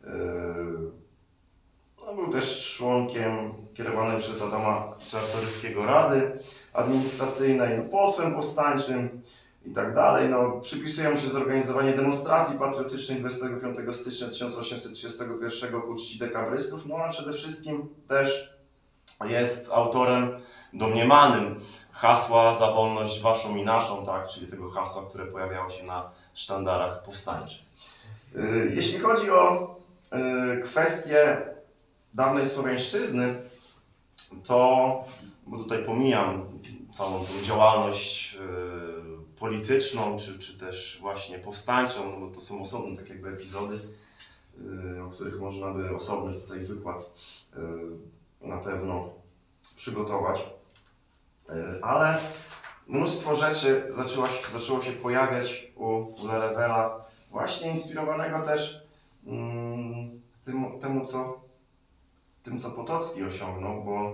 No, był też członkiem kierowanej przez Adama Czartoryskiego Rady Administracyjnej, posłem powstańczym i tak dalej. No, przypisuje mu się zorganizowanie demonstracji patriotycznych 25 stycznia 1831 ku czci dekabrystów, no a przede wszystkim też jest autorem domniemanym hasła za wolność waszą i naszą, tak, czyli tego hasła, które pojawiało się na sztandarach powstańczych. Jeśli chodzi o kwestię dawnej Słowiańszczyzny, to, bo tutaj pomijam całą tą działalność polityczną, czy też właśnie powstańczą, no bo to są osobne tak jakby epizody, o których można by osobny tutaj wykład na pewno przygotować. Ale mnóstwo rzeczy zaczęło się pojawiać u Lelewela, właśnie inspirowanego też tym, co Potocki osiągnął, bo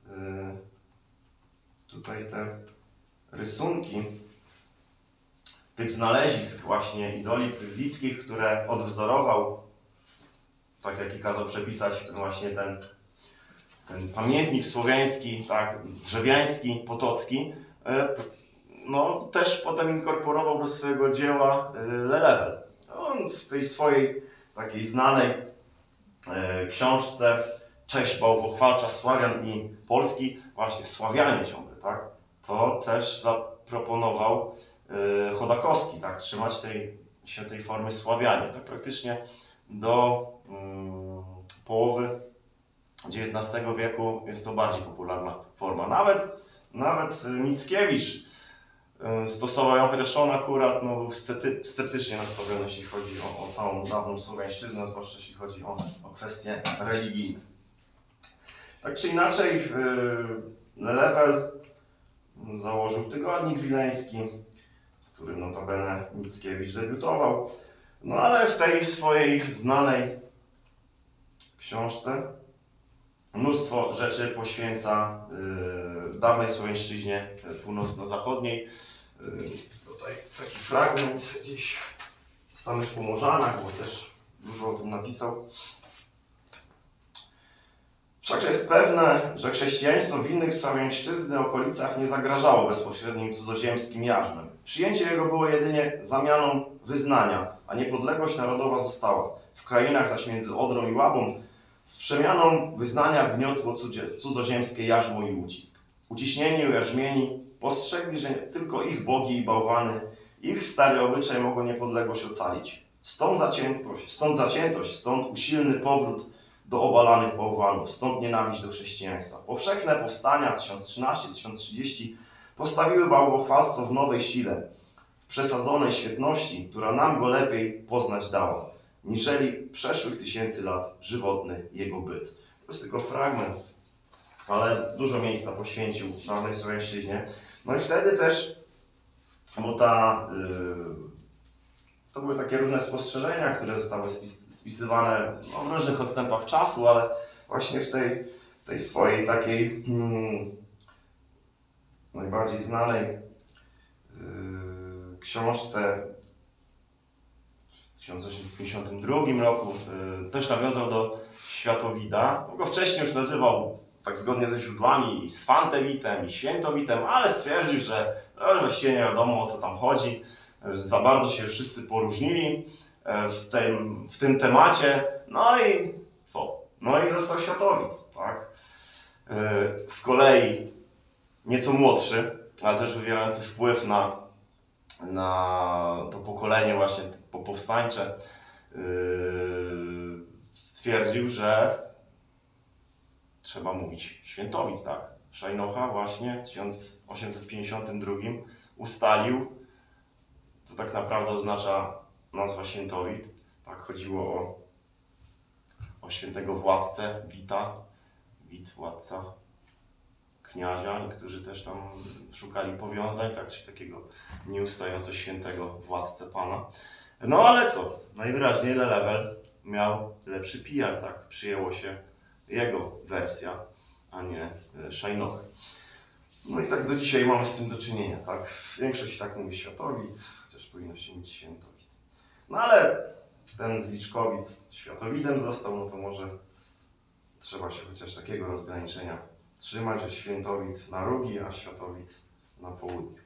tutaj te rysunki tych znalezisk właśnie idoli pyrlickich, które odwzorował, tak jak i kazał przepisać właśnie ten pamiętnik słowiański, tak, drzewiański, potocki, no też potem inkorporował do swojego dzieła Lelewel. On w tej swojej takiej znanej książce Cześć bałwochwalcza Sławian i Polski, właśnie Sławianie ciągle, tak, to też zaproponował Chodakowski, tak, trzymać się tej formy Sławianie, tak praktycznie do połowy XIX wieku jest to bardziej popularna forma. Nawet Mickiewicz stosował ją, chociaż on akurat no, był sceptycznie nastawiony, jeśli chodzi o całą dawną Słowiańszczyznę, zwłaszcza jeśli chodzi o kwestie religijne. Tak czy inaczej, Lelewel założył Tygodnik Wileński, w którym notabene Mickiewicz debiutował. No ale w tej swojej znanej książce mnóstwo rzeczy poświęca dawnej Słowiańszczyźnie północno-zachodniej. Tutaj taki fragment gdzieś w samych Pomorzanach, bo też dużo o tym napisał. Wszakże jest pewne, że chrześcijaństwo w innych Słowiańszczyzny okolicach nie zagrażało bezpośrednim cudzoziemskim jarzmem. Przyjęcie jego było jedynie zamianą wyznania, a niepodległość narodowa została. W krainach zaś między Odrą i Łabą z przemianą wyznania gniotło cudzoziemskie jarzmo i ucisk. Uciśnieni, ujarzmieni postrzegli, że tylko ich bogi i bałwany, ich stary obyczaj mogą niepodległość ocalić. Stąd zaciętość, stąd usilny powrót do obalanych bałwanów, stąd nienawiść do chrześcijaństwa. Powszechne powstania 1013-1030 postawiły bałwochwalstwo w nowej sile, w przesadzonej świetności, która nam go lepiej poznać dała, niżeli przeszłych tysięcy lat żywotny jego byt. To jest tylko fragment, ale dużo miejsca poświęcił dawnej Słowiańszczyźnie. No i wtedy też, bo to były takie różne spostrzeżenia, które zostały spisywane no, w różnych odstępach czasu, ale właśnie w tej swojej takiej najbardziej znanej książce w 1852 roku też nawiązał do Światowida. On go wcześniej już nazywał, tak zgodnie ze źródłami, Swantewitem i Świętowitem, ale stwierdził, że właściwie nie wiadomo, o co tam chodzi. Za bardzo się wszyscy poróżnili w tym temacie. No i co? No i został Światowid, tak? Z kolei nieco młodszy, ale też wywierający wpływ na to pokolenie właśnie powstańcze, stwierdził, że trzeba mówić Świętowid, tak? Szajnocha właśnie w 1852 ustalił, co tak naprawdę oznacza nazwa Świętowid. Tak, chodziło o świętego władcę, Wit, władca kniazia. Niektórzy też tam szukali powiązań, tak, czy takiego nieustająco świętego władcę pana. No ale co? Najwyraźniej Lelewel miał lepszy PR, tak? Przyjęło się jego wersja, a nie Szajnochy. No i tak do dzisiaj mamy z tym do czynienia, tak? Większość tak mówi Światowit, chociaż powinno się mieć Świętowit. No ale ten z Liczkowic Światowidem został, no to może trzeba się chociaż takiego rozgraniczenia trzymać, że Świętowit na Rugi, a Światowit na południu.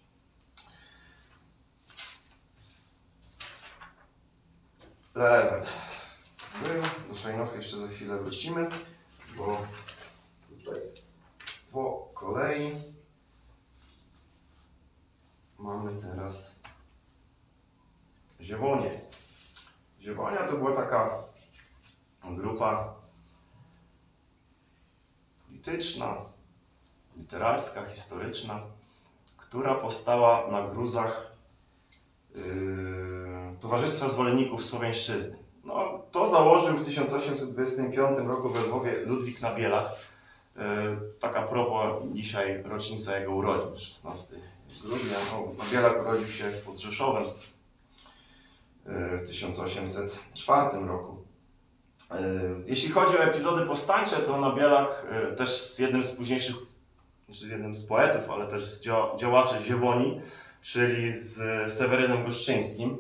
Level. Do Szajnochy jeszcze za chwilę wrócimy, bo tutaj po kolei mamy teraz Ziewonię. Ziewonia to była taka grupa polityczna, literacka, historyczna, która powstała na gruzach Towarzystwa Zwolenników Słowiańszczyzny. No, to założył w 1825 roku we Lwowie Ludwik Nabielak. Tak a propos, dzisiaj rocznica jego urodzin, 16 grudnia. No, Nabielak urodził się pod Rzeszowem w 1804 roku. Jeśli chodzi o epizody powstańcze, to Nabielak też z jednym z późniejszych, z jednym z poetów, ale też z działaczy Ziewoni, czyli z Sewerynem Goszczyńskim.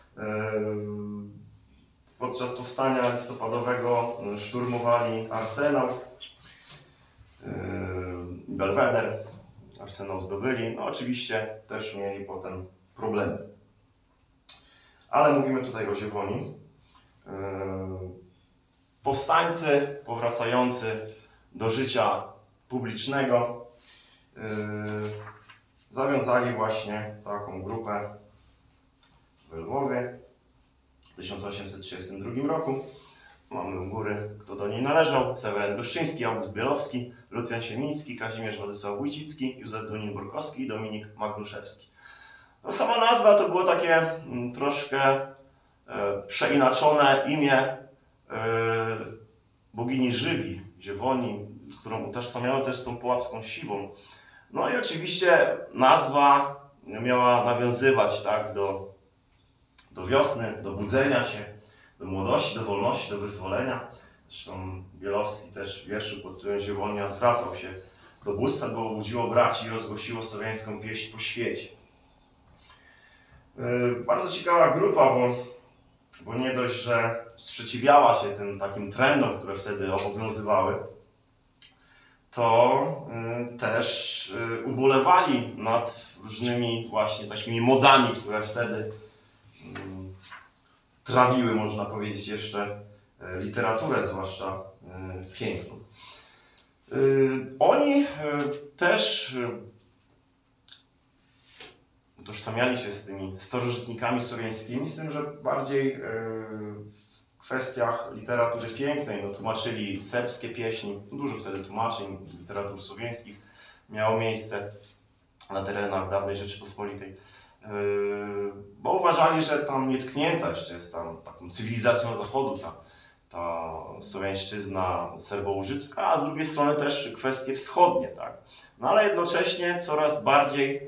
Podczas powstania listopadowego szturmowali Arsenał, Belweder. Arsenał zdobyli. No oczywiście też mieli potem problemy. Ale mówimy tutaj o Ziewoni. Powstańcy powracający do życia publicznego zawiązali właśnie taką grupę w Lwowie w 1832 roku. Mamy u góry, kto do niej należał: Seweryn Goszczyński, August Bielowski, Lucjan Siemiński, Kazimierz Władysław Wójcicki, Józef Dunin-Borkowski i Dominik Magnuszewski. No, sama nazwa to było takie troszkę przeinaczone imię bogini Żywi, Ziewoni, którą utożsamiano też z tą pułapską siwą. No i oczywiście nazwa miała nawiązywać, tak, do wiosny, do budzenia się, do młodości, do wolności, do wyzwolenia. Zresztą Bielowski też w wierszu pod tytułem Ziewonia zwracał się do bóstwa, bo obudziło braci i rozgłosiło słowiańską pieśń po świecie. Bardzo ciekawa grupa, bo nie dość, że sprzeciwiała się tym takim trendom, które wtedy obowiązywały, to też ubolewali nad różnymi właśnie takimi modami, które wtedy trawiły, można powiedzieć, jeszcze literaturę, zwłaszcza piękną. Oni też utożsamiali się z tymi starożytnikami słowiańskimi, z tym, że bardziej w kwestiach literatury pięknej tłumaczyli serbskie pieśni. Dużo wtedy tłumaczeń literatur słowiańskich miało miejsce na terenach dawnej Rzeczypospolitej. Bo uważali, że tam nietknięta jeszcze jest tam taką cywilizacją Zachodu ta słowiańszczyzna serbo-łużycka, a z drugiej strony też kwestie wschodnie, tak. No ale jednocześnie coraz bardziej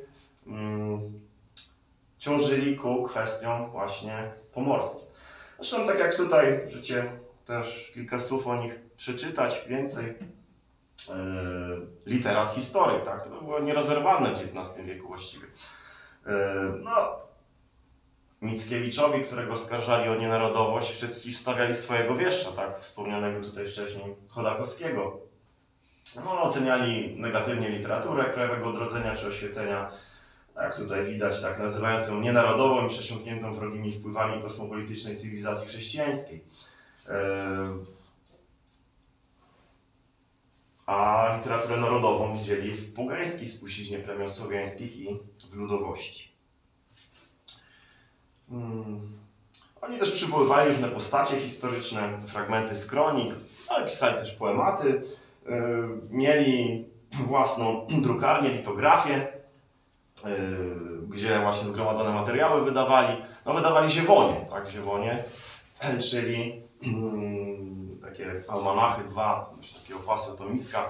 ciążyli ku kwestiom właśnie pomorskim. Zresztą tak jak tutaj możecie też kilka słów o nich przeczytać, więcej. Literat, historyk, tak? To było nierozerwalne w XIX wieku właściwie. No, Mickiewiczowi, którego oskarżali o nienarodowość, przeciwstawiali swojego wieszcza, tak? Wspomnianego tutaj wcześniej Chodakowskiego. No, oceniali negatywnie literaturę Krajowego Odrodzenia czy Oświecenia, jak tutaj widać, tak, nazywając ją nienarodową i przesiąkniętą wrogimi wpływami kosmopolitycznej cywilizacji chrześcijańskiej. A literaturę narodową widzieli w pogańskiej spuściźnie plemion słowiańskich i w ludowości. Oni też przywoływali różne postacie historyczne, fragmenty z kronik, ale pisali też poematy. Mieli własną drukarnię, litografię, gdzie właśnie zgromadzone materiały wydawali. No, wydawali Ziewonie, tak, Ziewonie, czyli takie almanachy, takie opasy otomicka w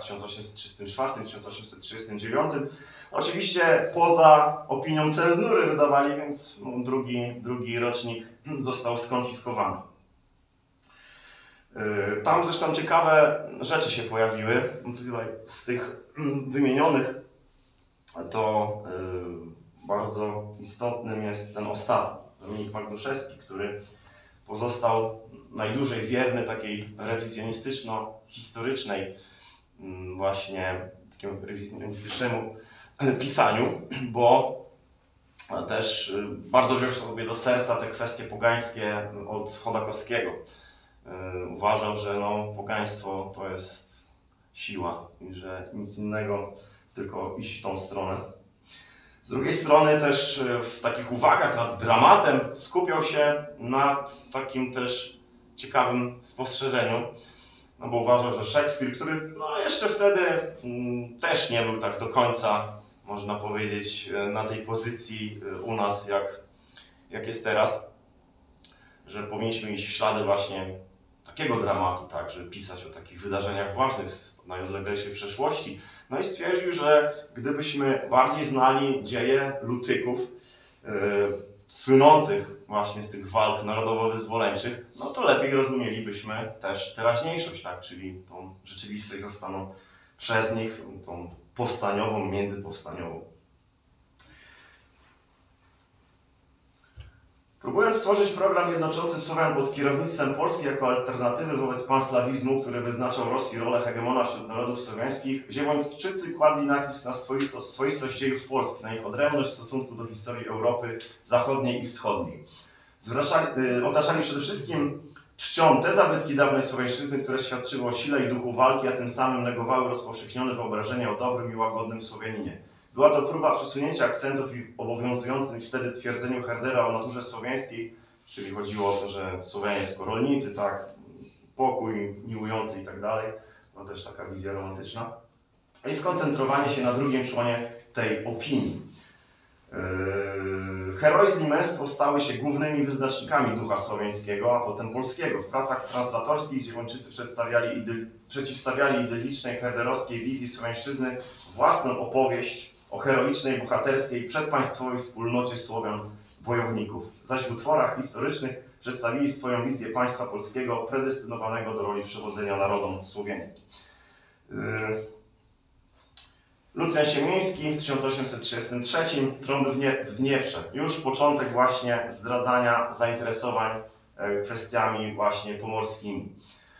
1834-1839. Oczywiście poza opinią cenzury wydawali, więc drugi rocznik został skonfiskowany. Tam zresztą ciekawe rzeczy się pojawiły. Tutaj z tych wymienionych to bardzo istotnym jest ten ostatni, Dominik Magnuszewski, który pozostał najdłużej wierny takiej rewizjonistyczno-historycznej właśnie takiemu rewizjonistycznemu pisaniu, bo też bardzo wziął sobie do serca te kwestie pogańskie od Chodakowskiego. Uważał, że no, pogaństwo to jest siła i że nic innego, tylko iść w tą stronę. Z drugiej strony też w takich uwagach nad dramatem skupiał się nad takim też ciekawym spostrzeżeniu, no bo uważał, że Szekspir, który no jeszcze wtedy też nie był tak do końca, można powiedzieć, na tej pozycji u nas, jak jest teraz, że powinniśmy iść w ślady właśnie takiego dramatu, tak, żeby pisać o takich wydarzeniach ważnych z najodleglejszej przeszłości. No i stwierdził, że gdybyśmy bardziej znali dzieje lutyków, słynących właśnie z tych walk narodowo-wyzwoleńczych, no to lepiej rozumielibyśmy też teraźniejszość, tak, czyli tą rzeczywistość zastaną przez nich, tą powstaniową, międzypowstaniową. Próbując stworzyć program jednoczący Słowian pod kierownictwem Polski jako alternatywy wobec panslawizmu, który wyznaczał Rosji rolę hegemona wśród narodów słowiańskich, Ziewuńczycy kładli nacisk na swoistość dziejów Polski, na ich odrębność w stosunku do historii Europy Zachodniej i Wschodniej. Otaczali przede wszystkim czcią te zabytki dawnej słowiańszczyzny, które świadczyły o sile i duchu walki, a tym samym negowały rozpowszechnione wyobrażenie o dobrym i łagodnym Słowianinie. Była to próba przesunięcia akcentów i obowiązującym wtedy twierdzeniu Herdera o naturze słowiańskiej, czyli chodziło o to, że Słowianie tylko rolnicy, tak, pokój miłujący i tak dalej. To też taka wizja romantyczna. I skoncentrowanie się na drugim członie tej opinii. Heroizm i męstwo stały się głównymi wyznacznikami ducha słowiańskiego, a potem polskiego. W pracach translatorskich Ziewuńczycy przeciwstawiali idylicznej herderowskiej wizji słowiańszczyzny własną opowieść o heroicznej, bohaterskiej, przedpaństwowej wspólnocie Słowian wojowników. Zaś w utworach historycznych przedstawili swoją wizję państwa polskiego predestynowanego do roli przewodzenia narodom słowiańskim. Lucjan Siemiński w 1833, Trąby w Dnieprze. Już początek właśnie zdradzania zainteresowań kwestiami właśnie pomorskimi.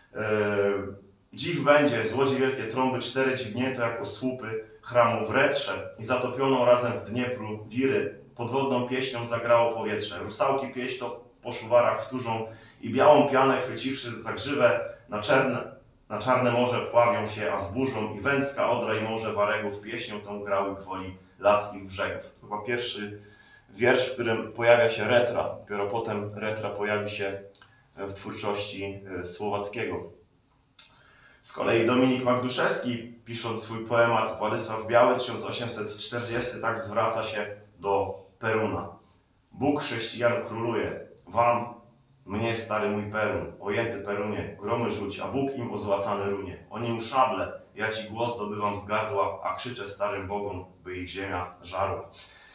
Dziw będzie, z łodzi wielkie trąby, 4 dźwignięto jako słupy chramu w Retrze i zatopioną razem w Dniepru wiry. Podwodną pieśnią zagrało powietrze. Rusałki pieśń to po szuwarach wtórzą i białą pianę chwyciwszy za grzywę na czarne morze pławią się, a z burzą i Węcka, Odra i Morze Waregów pieśnią tą grały gwoli laskich brzegów. To chyba pierwszy wiersz, w którym pojawia się retra. Dopiero potem retra pojawi się w twórczości Słowackiego. Z kolei Dominik Magnuszewski, pisząc swój poemat Władysław Biały 1840, tak zwraca się do Peruna. Bóg chrześcijan króluje, wam, mnie stary mój Perun, ojęty Perunie, gromy rzuć, a Bóg im ozłacany runie. Oni mu szable, ja ci głos dobywam z gardła, a krzyczę starym bogom, by ich ziemia żarła.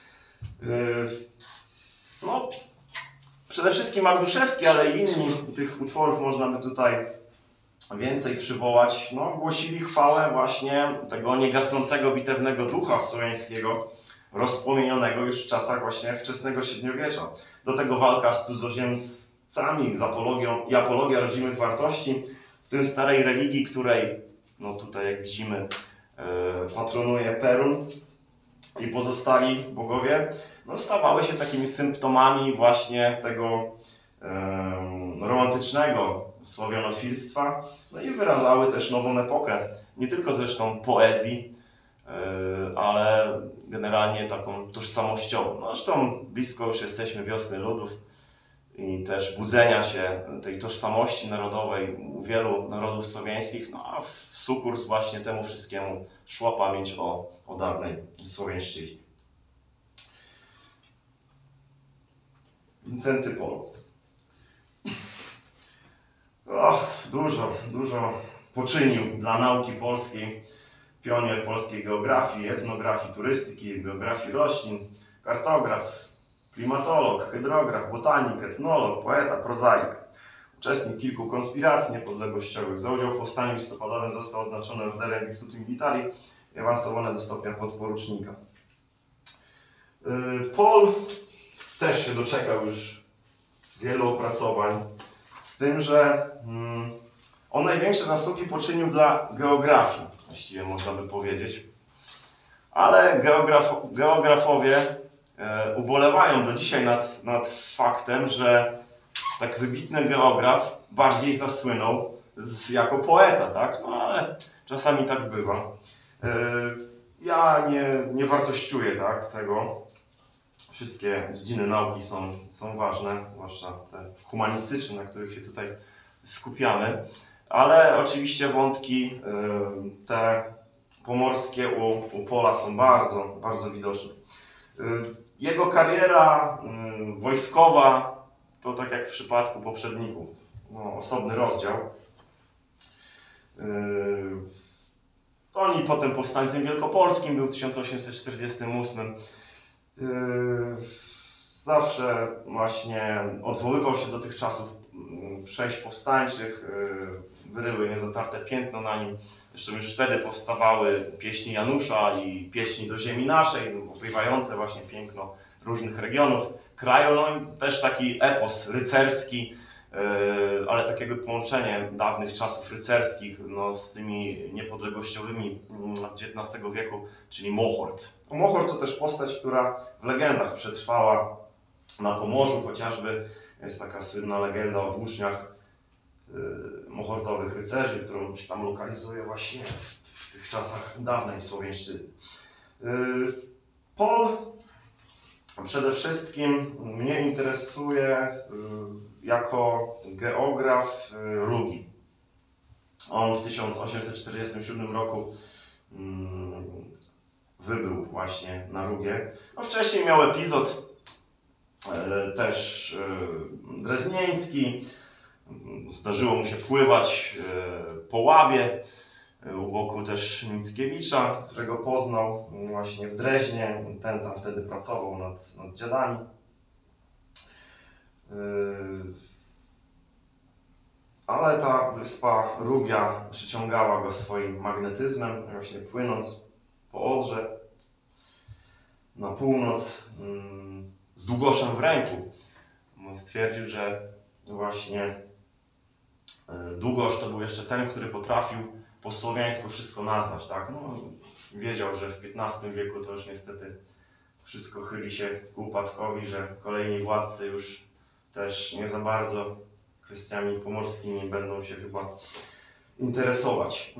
No, przede wszystkim Magnuszewski, ale i inni tych utworów można by tutaj więcej przywołać, no, głosili chwałę właśnie tego niegasnącego bitewnego ducha słowiańskiego, rozpłomienionego już w czasach właśnie wczesnego średniowiecza. Do tego walka z cudzoziemcami i apologia rodzimych wartości, w tym starej religii, której, no tutaj jak widzimy, patronuje Perun i pozostali bogowie, no, stawały się takimi symptomami właśnie tego romantycznego słowianofilstwa, no i wyrażały też nową epokę, nie tylko zresztą poezji, ale generalnie taką tożsamościową. No, zresztą blisko już jesteśmy wiosny ludów i też budzenia się tej tożsamości narodowej u wielu narodów słowiańskich, no a w sukurs właśnie temu wszystkiemu szła pamięć o dawnej słowiańszczyźnie. Wincenty Pol. Dużo poczynił dla nauki polskiej, pionier polskiej geografii, etnografii, turystyki, geografii roślin, kartograf, klimatolog, hydrograf, botanik, etnolog, poeta, prozaik. uczestnik kilku konspiracji niepodległościowych. Za udział w powstaniu listopadowym został odznaczony Orderem Virtuti Militari i awansowany do stopnia podporucznika. Paul też się doczekał już wielu opracowań, z tym, że on największe zasługi poczynił dla geografii, właściwie można by powiedzieć. Ale geografowie ubolewają do dzisiaj nad faktem, że tak wybitny geograf bardziej zasłynął jako poeta, tak? No ale czasami tak bywa. Ja nie wartościuję tak, tego. Wszystkie dziedziny nauki są ważne, zwłaszcza te humanistyczne, na których się tutaj skupiamy. Ale oczywiście wątki te pomorskie u Paula są bardzo, bardzo widoczne. Jego kariera wojskowa to tak jak w przypadku poprzedników, no, osobny rozdział. On i potem powstańcem wielkopolskim był w 1848. Zawsze właśnie odwoływał się do tych czasów przejść powstańczych, wyryły niezatarte piętno na nim. Zresztą już wtedy powstawały pieśni Janusza i pieśni do ziemi naszej, opiewające właśnie piękno różnych regionów kraju. No i też taki epos rycerski, ale takiego połączenie dawnych czasów rycerskich no, z tymi niepodległościowymi XIX wieku, czyli Mohort. Mohort to też postać, która w legendach przetrwała na Pomorzu, chociażby jest taka słynna legenda o włóczniach mohortowych rycerzy, którą się tam lokalizuje właśnie w tych czasach dawnej Słowiańszczyzny. Paul przede wszystkim mnie interesuje jako geograf Rugi. On w 1847 roku wybył właśnie na Rugię. No, wcześniej miał epizod też dreźnieński. Zdarzyło mu się pływać po Łabie, u boku też Mickiewicza, którego poznał właśnie w Dreźnie. Ten tam wtedy pracował nad dziadami. Ale ta wyspa Rugia przyciągała go swoim magnetyzmem, właśnie płynąc po Odrze na północ z Długoszem w ręku. Stwierdził, że właśnie Długosz to był jeszcze ten, który potrafił po słowiańsku wszystko nazwać, tak? No, wiedział, że w XV wieku to już niestety wszystko chyli się ku upadkowi, że kolejni władcy już też nie za bardzo kwestiami pomorskimi będą się chyba interesować.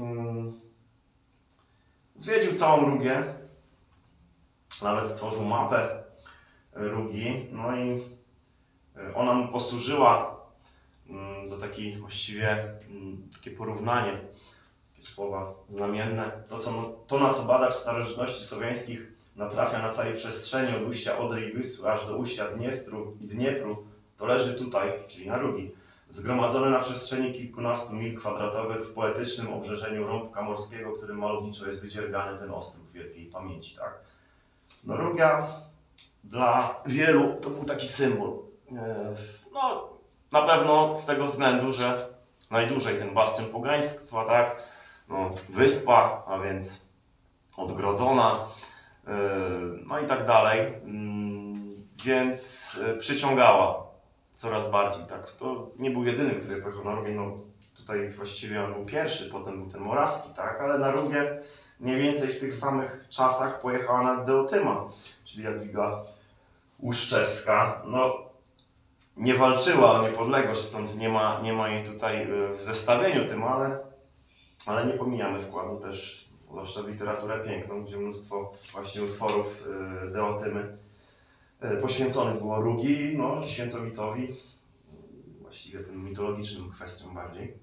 Zwiedził całą Rugię, nawet stworzył mapę Rugi, no i ona mu posłużyła za taki właściwie takie porównanie, takie słowa znamienne. To, na co badacz starożytności słowiańskich natrafia na całej przestrzeni od ujścia Odry i Wysły aż do ujścia Dniestru i Dniepru, to leży tutaj, czyli na Rugi, zgromadzone na przestrzeni kilkunastu mil kwadratowych w poetycznym obrzeżeniu rąbka morskiego, którym malowniczo jest wydziergany ten ostrów wielkiej pamięci. Tak? No, Rugia dla wielu to był taki symbol. No, na pewno z tego względu, że najdłużej ten bastion pogaństwa, tak? No, wyspa, a więc odgrodzona, no i tak dalej, więc przyciągała coraz bardziej, tak? To nie był jedyny, który pojechał na Rugię, no tutaj właściwie on był pierwszy, potem był ten Morawski, tak? Ale na Rugię mniej więcej w tych samych czasach pojechała nawet Deotyma, czyli Jadwiga Łuszczewska. No, nie walczyła o niepodległość, stąd nie ma jej tutaj w zestawieniu tym, ale nie pomijamy wkładu też, zwłaszcza w literaturę piękną, gdzie mnóstwo właśnie utworów Deotymy poświęconych było Rugi, no, Świętowitowi, właściwie tym mitologicznym kwestiom bardziej.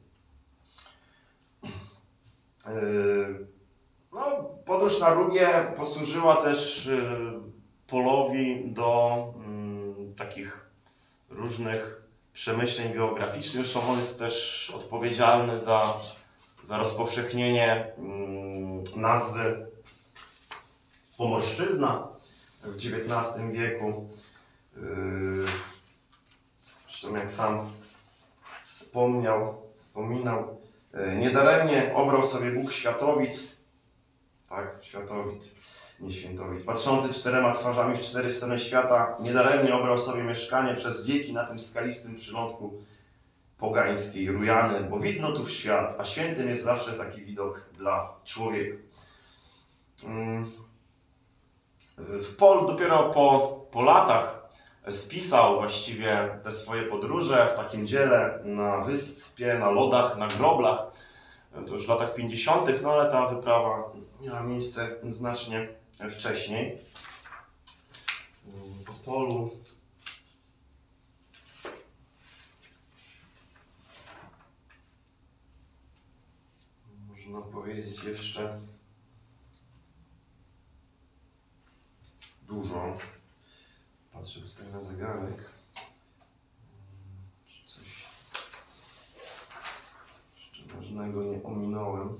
No, podróż na Rugię posłużyła też Paulowi do takich różnych przemyśleń geograficznych. Zresztą on jest też odpowiedzialny za rozpowszechnienie nazwy Pomorszczyzna w XIX wieku. Zresztą jak sam wspominał, niedaremnie obrał sobie Bóg Światowit, tak, Światowit, nie Świętowit, patrzący 4 twarzami w 4 strony świata, niedaremnie obrał sobie mieszkanie przez wieki na tym skalistym przylądku pogańskiej Rujany, bo widno tu w świat, a świętym jest zawsze taki widok dla człowieka. Dopiero po latach spisał właściwie te swoje podróże w takim dziele na wyspie, na lodach, na groblach. To już w latach 50., no ale ta wyprawa miała miejsce znacznie wcześniej. Po polu można powiedzieć jeszcze dużo. Patrzę tutaj na zegarek. Czy coś jeszcze ważnego nie ominąłem.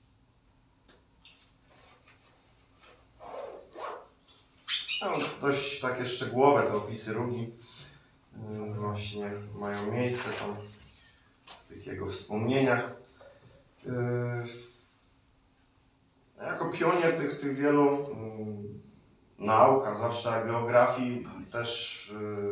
No, dość takie szczegółowe te opisy Rugi właśnie mają miejsce tam w tych jego wspomnieniach. Jako pionier tych wielu nauk, a zwłaszcza geografii, też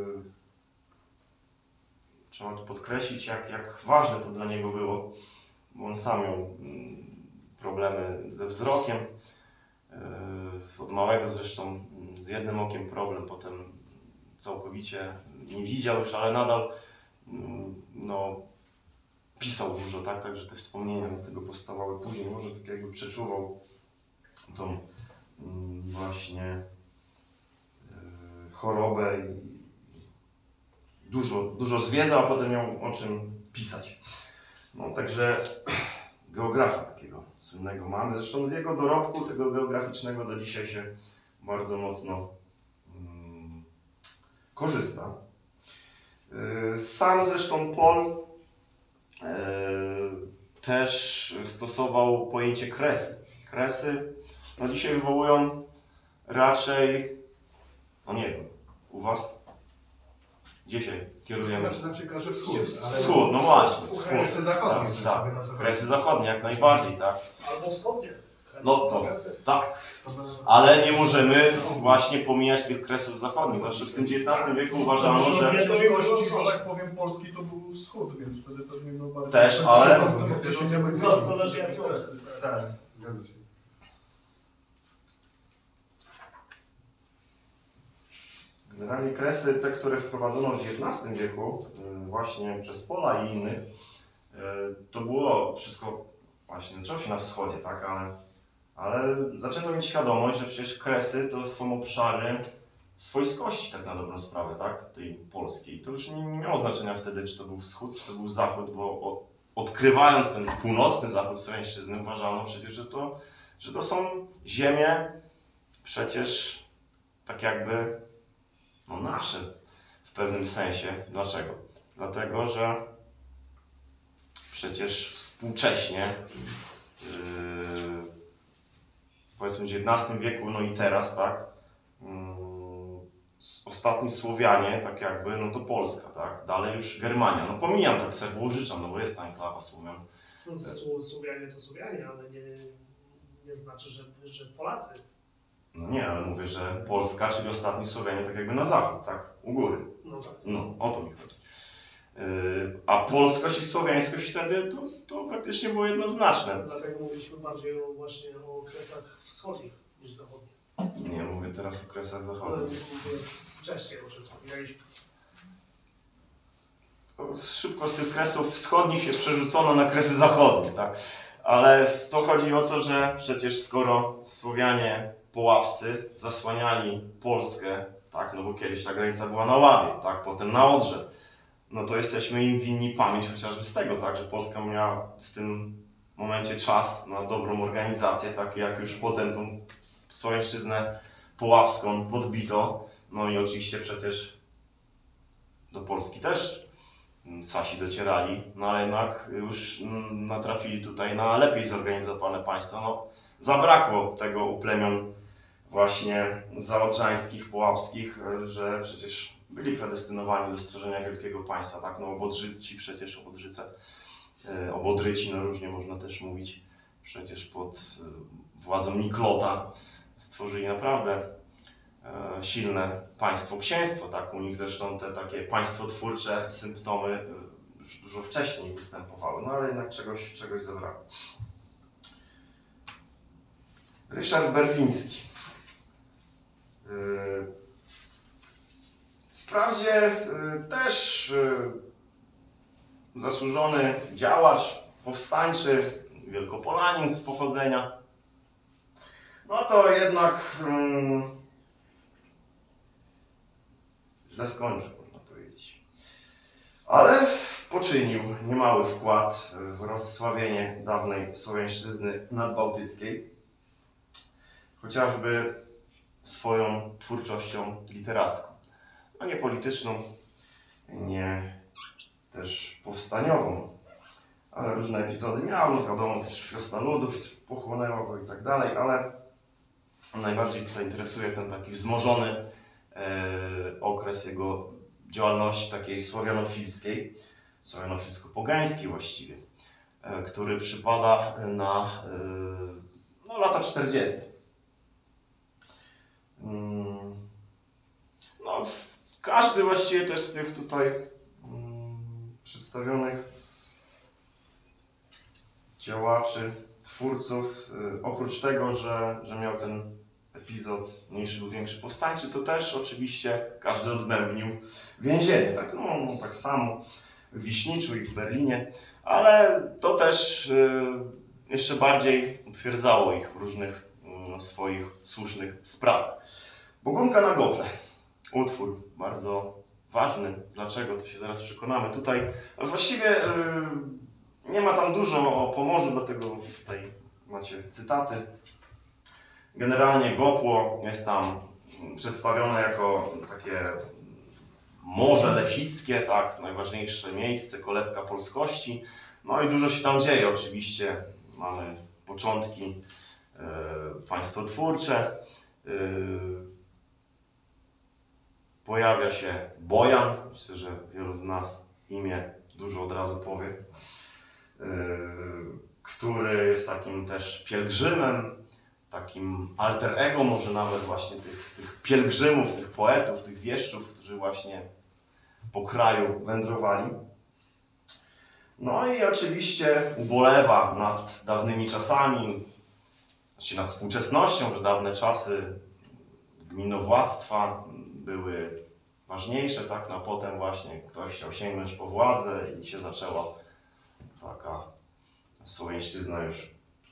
trzeba tu podkreślić, jak ważne to dla niego było, bo on sam miał problemy ze wzrokiem. Od małego zresztą z jednym okiem problem, potem całkowicie nie widział już, ale nadal no, pisał dużo, tak? Także te wspomnienia do tego powstawały później. Może tak jakby przeczuwał tą właśnie chorobę i dużo zwiedzał, a potem miał o czym pisać. No także geografa takiego słynnego mamy. Zresztą z jego dorobku tego geograficznego do dzisiaj się bardzo mocno korzysta. Sam zresztą Paul też stosował pojęcie kresy. Kresy no dzisiaj wywołują raczej, no nie wiem, u Was? Gdzie się kierujemy? Nam się każe wschód. Wschód, no właśnie. Kresy zachodnie. Tak, kresy zachodnie, jak najbardziej, tak. Albo wschodnie. No to, tak. Ale nie możemy właśnie pomijać tych kresów zachodnich. Zwłaszcza w tym XIX wieku uważano, że... Wielkości, że tak powiem, Polski to był wschód, więc wtedy pewnie był bardziej... Też, ale... Zależy jaki okres. Tak, zgadza się. Generalnie kresy, te, które wprowadzono w XIX wieku, właśnie przez Pola i innych, to było wszystko, właśnie zaczęło się na wschodzie, tak, ale zaczęto mieć świadomość, że przecież kresy to są obszary swojskości, tak na dobrą sprawę, tak, tej polskiej. To już nie miało znaczenia wtedy, czy to był wschód, czy to był zachód, bo odkrywając ten północny zachód Słowiańszczyzny uważano przecież, że to są ziemie przecież tak jakby no nasze w pewnym sensie. Dlaczego? Dlatego, że przecież współcześnie, powiedzmy w XIX wieku, no i teraz, tak, ostatni Słowianie, tak jakby, no to Polska, tak, dalej już Germania. No pomijam tak Serbo-Łużyczan, no bo jest ta enklawa Słowian. No, Słowianie to Słowianie, ale nie znaczy, że Polacy. No nie, ale mówię, że Polska, czyli ostatni Słowianie, tak jakby na zachód, tak, u góry. No tak. No, o to mi chodzi. A polskość i słowiańskość wtedy to praktycznie było jednoznaczne. Dlatego mówiliśmy bardziej właśnie o okresach wschodnich niż zachodnich. Nie, mówię teraz o kresach Ale zachodnich. wcześniej już wspominaliśmy. Szybko z tych kresów wschodnich się przerzucono na kresy zachodnie, tak? Ale to chodzi o to, że przecież skoro Słowianie połapscy zasłaniali Polskę, tak, no bo kiedyś ta granica była na Ławie, tak, potem na Odrze, no to jesteśmy im winni pamięć chociażby z tego, tak, że Polska miała w tym momencie czas na dobrą organizację, tak jak już potem tą Słowiańszczyznę połapską podbito, no i oczywiście przecież do Polski też Sasi docierali, no ale jednak już natrafili tutaj na lepiej zorganizowane państwo, no zabrakło tego u plemion właśnie zaodrzańskich, połapskich, że przecież byli predestynowani do stworzenia wielkiego państwa, tak? No Obodrzyci przecież, Obodryci, no różnie można też mówić, przecież pod władzą Niklota stworzyli naprawdę silne państwo, księstwo, tak? U nich zresztą te takie państwotwórcze symptomy już dużo wcześniej występowały, no ale jednak czegoś zabrakło. Ryszard Berwiński. Wprawdzie też zasłużony działacz powstańczy, wielkopolanin z pochodzenia, no to jednak źle skończył, można powiedzieć. Ale poczynił niemały wkład w rozsławienie dawnej słowiańszczyzny nadbałtyckiej, chociażby swoją twórczością literacką. No nie polityczną, nie też powstaniową, ale różne epizody miał, no wiadomo, też Wiosna Ludów pochłonęła go i tak dalej, ale najbardziej tutaj interesuje ten taki wzmożony okres jego działalności takiej słowianofilskiej, słowianofilsko-pogańskiej właściwie, który przypada na no, lata 40. No, każdy właściwie też z tych tutaj przedstawionych działaczy, twórców, oprócz tego, że miał ten epizod mniejszy lub większy powstańczy, to też oczywiście każdy odbębnił więzienie. Tak, no, tak samo w Wiśniczu i w Berlinie, ale to też jeszcze bardziej utwierdzało ich w różnych swoich słusznych sprawach. Bogunka na Gople. Utwór bardzo ważny. Dlaczego? To się zaraz przekonamy. Tutaj właściwie nie ma tam dużo o Pomorzu, dlatego tutaj macie cytaty. Generalnie Gopło jest tam przedstawione jako takie morze lechickie, tak, najważniejsze miejsce, kolebka polskości. No i dużo się tam dzieje oczywiście. Mamy początki państwotwórcze. Pojawia się Bojan, myślę, że wielu z nas imię dużo od razu powie, który jest takim też pielgrzymem, takim alter ego może nawet właśnie tych pielgrzymów, tych poetów, tych wieszczów, którzy właśnie po kraju wędrowali. No i oczywiście ubolewa nad dawnymi czasami, znaczy nad współczesnością, że dawne czasy gminowładztwa były ważniejsze, tak? No a potem właśnie ktoś chciał sięgnąć po władzę i się zaczęła taka słowiańszczyzna już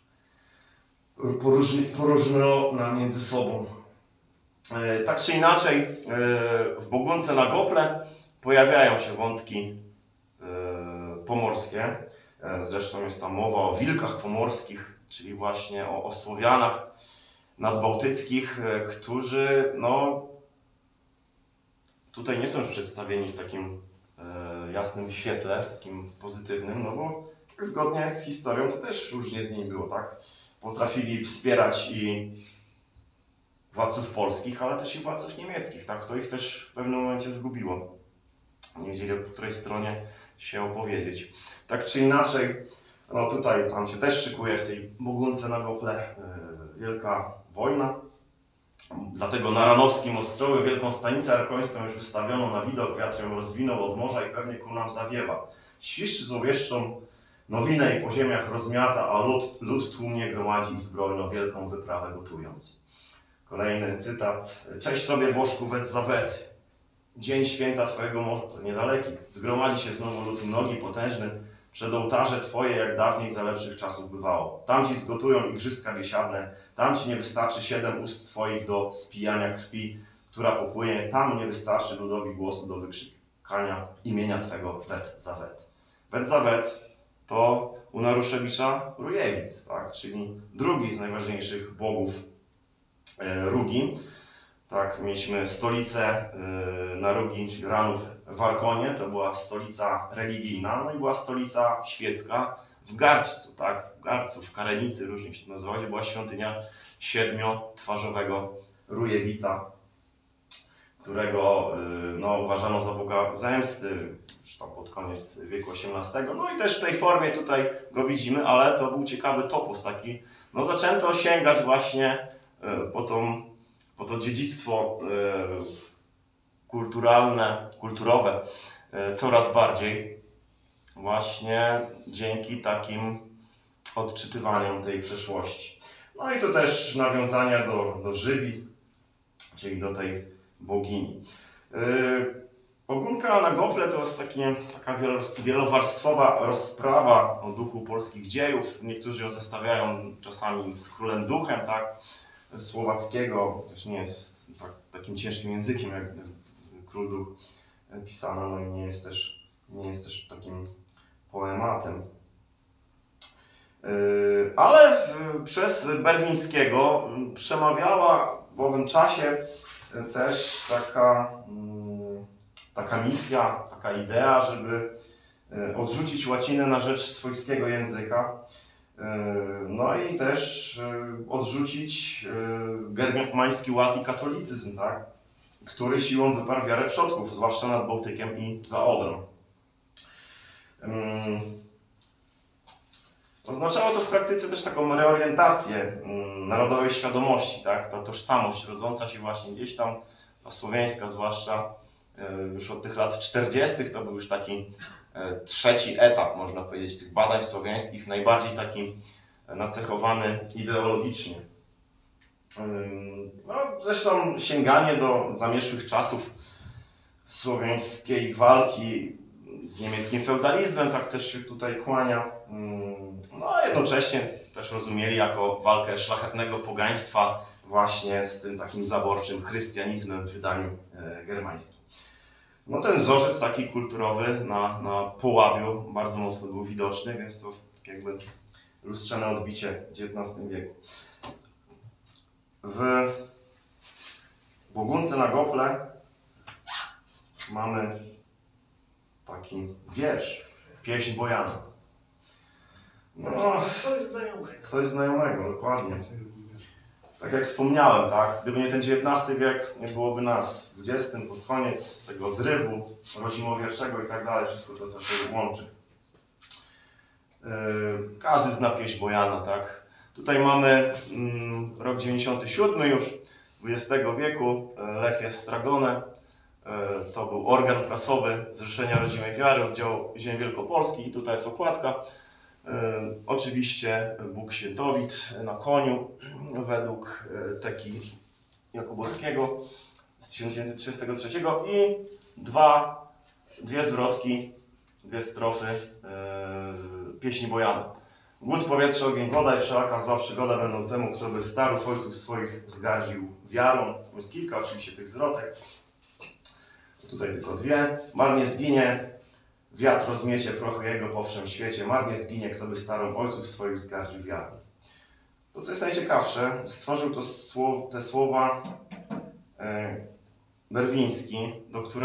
poróżniona między sobą. Tak czy inaczej, w Bogunce na Gople pojawiają się wątki pomorskie. Zresztą jest tam mowa o wilkach pomorskich, czyli właśnie o Słowianach nadbałtyckich, którzy no, tutaj nie są już przedstawieni w takim jasnym świetle, takim pozytywnym, no bo zgodnie z historią to też różnie z nimi było, tak? Potrafili wspierać i władców polskich, ale też i władców niemieckich, tak? To ich też w pewnym momencie zgubiło. Nie wiedzieli, po której stronie się opowiedzieć. Tak czy inaczej, no tutaj tam się też szykuje w tej Bogunce na Gople wielka wojna. Dlatego na Ranowskim Ostrowie wielką stanicę arkońską już wystawiono na widok, wiatr ją rozwinął od morza i pewnie ku nam zawiewa. Świszczy złowieszczą nowinę i po ziemiach rozmiata, a lud tłumnie gromadzi zbrojno wielką wyprawę gotując. Kolejny cytat. Cześć Tobie, Bożku, wet za wet. Dzień święta Twojego morza, to niedaleki. Zgromadzi się znowu lud mnogi potężny, przed ołtarze Twoje, jak dawniej za lepszych czasów bywało. Tam Ci zgotują igrzyska biesiadne, tam Ci nie wystarczy 7 ust Twoich do spijania krwi, która popłynie, tam nie wystarczy ludowi głosu do wykrzykania imienia Twego wet za wet. Wet za wet to u Naruszewicza Rujewic, tak? Czyli drugi z najważniejszych bogów Rugi. Tak, mieliśmy stolicę na Rugi, czyli Ranów w Arkonie, to była stolica religijna, no i była stolica świecka w Garczcu, tak? W Garczcu, w Karenicy, różnie się to nazywa, gdzie była świątynia siedmiotwarzowego Rujewita, którego no, uważano za boga zemsty już tam pod koniec wieku XVIII. No i też w tej formie tutaj go widzimy, ale to był ciekawy topos taki. No, zaczęto sięgać właśnie po to dziedzictwo kulturowe coraz bardziej właśnie dzięki takim odczytywaniom tej przeszłości. No i to też nawiązania do Żywi, czyli do tej bogini. Ogunka na Gople to jest taka wielowarstwowa rozprawa o duchu polskich dziejów. Niektórzy ją zestawiają czasami z królem duchem, tak? Słowackiego, też nie jest takim ciężkim językiem jak król duch pisana, no i nie jest też takim poematem. Ale przez Berwińskiego przemawiała w owym czasie też taka misja, taka idea, żeby odrzucić łacinę na rzecz swojskiego języka. No i też odrzucić germański ład i katolicyzm, tak? Który siłą wyparł wiarę przodków, zwłaszcza nad Bałtykiem i za Odrą. Oznaczało to w praktyce też taką reorientację narodowej świadomości, tak? Ta tożsamość rodząca się właśnie gdzieś tam, ta słowiańska zwłaszcza, już od tych lat 40. to był już taki trzeci etap, można powiedzieć, tych badań słowiańskich, najbardziej taki nacechowany ideologicznie. No, zresztą sięganie do zamierzchłych czasów słowiańskiej walki z niemieckim feudalizmem tak też się tutaj kłania. No a jednocześnie też rozumieli jako walkę szlachetnego pogaństwa właśnie z tym takim zaborczym chrystianizmem w wydaniu germańskim. No ten wzorzec taki kulturowy na Połabiu bardzo mocno był widoczny, więc to tak jakby lustrzane odbicie w XIX wieku. W Bogunce na Gople mamy taki wiersz, pieśń Bojana. No, Coś znajomego. coś znajomego, dokładnie. Tak jak wspomniałem, tak? Gdyby nie ten XIX wiek, nie byłoby nas. W XX pod koniec tego zrywu rodzimowierczego i tak dalej, wszystko to co się łączy. Każdy zna pieśń Bojana, tak? Tutaj mamy rok 97 już, XX wieku, Lechia Stragone. To był organ prasowy Zrzeszenia Rodzimej Wiary, oddział Ziem Wielkopolski i tutaj jest okładka. Oczywiście Bóg Świętowit na koniu według Teki Jakubowskiego z 1933 i dwie zwrotki, dwie strofy pieśni Bojana. Głód, powietrze, ogień, woda i wszelaka zła przygoda będą temu, kto by starów ojców swoich wzgardził wiarą. Jest kilka oczywiście tych zwrotek. Tutaj tylko dwie. Marnie zginie, wiatr rozmiecie prochu jego po wszem świecie. Marnie zginie, kto by starą ojców swoich wzgardził wiarą. To, co jest najciekawsze, stworzył te słowa Berwiński,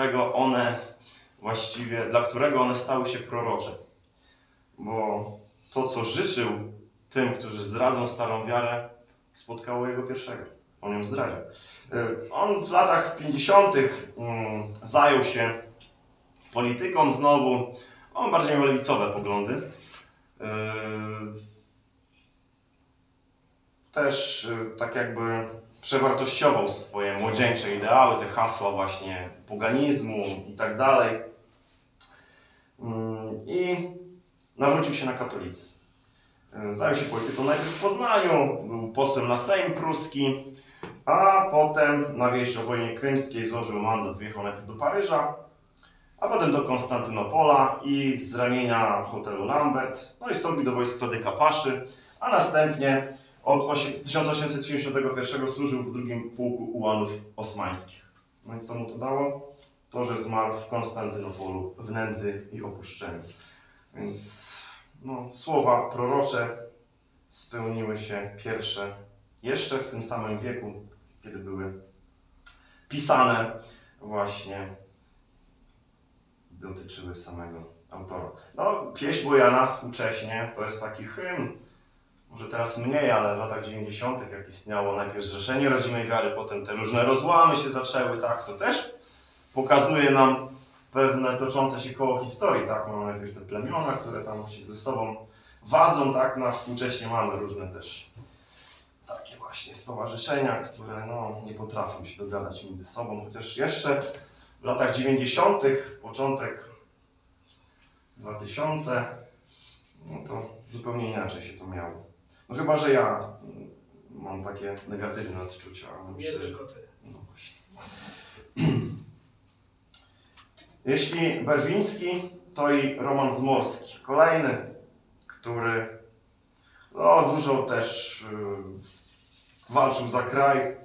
dla którego one stały się prorocze. Bo to, co życzył tym, którzy zdradzą starą wiarę, spotkało jego pierwszego. On ją zdradził. On w latach 50. Zajął się polityką znowu. On bardziej miał lewicowe poglądy. Też tak jakby przewartościował swoje młodzieńcze ideały, te hasła właśnie poganizmu i tak dalej. I nawrócił się na katolicyzm. Zajął się polityką najpierw w Poznaniu, był posłem na Sejm pruski, a potem na wieść o wojnie krymskiej złożył mandat, wyjechał najpierw do Paryża, a potem do Konstantynopola i z ramienia hotelu Lambert, no i wstąpił do wojsk Sadyka Paszy, a następnie od 1871 służył w drugim pułku ułanów osmańskich. No i co mu to dało? To, że zmarł w Konstantynopolu w nędzy i opuszczeniu. Więc no, słowa prorocze spełniły się pierwsze jeszcze w tym samym wieku, kiedy były pisane, właśnie dotyczyły samego autora. No, pieśń Bojana współcześnie to jest taki hymn może teraz mniej, ale w latach 90., jak istniało najpierw Zrzeszenie Rodzimej Wiary, potem te różne rozłamy się zaczęły, tak, to też pokazuje nam pewne toczące się koło historii, tak, mamy najpierw te plemiona, które tam się ze sobą wadzą, tak, no a współcześnie mamy różne też takie właśnie stowarzyszenia, które no, nie potrafią się dogadać między sobą, chociaż jeszcze w latach 90., początek 2000, no to zupełnie inaczej się to miało. No chyba, że ja mam takie negatywne odczucia. Ale Nie myślę, że... tylko ty. No właśnie. Jeśli Berwiński, to i Roman Zmorski. Kolejny, który no, dużo też walczył za kraj.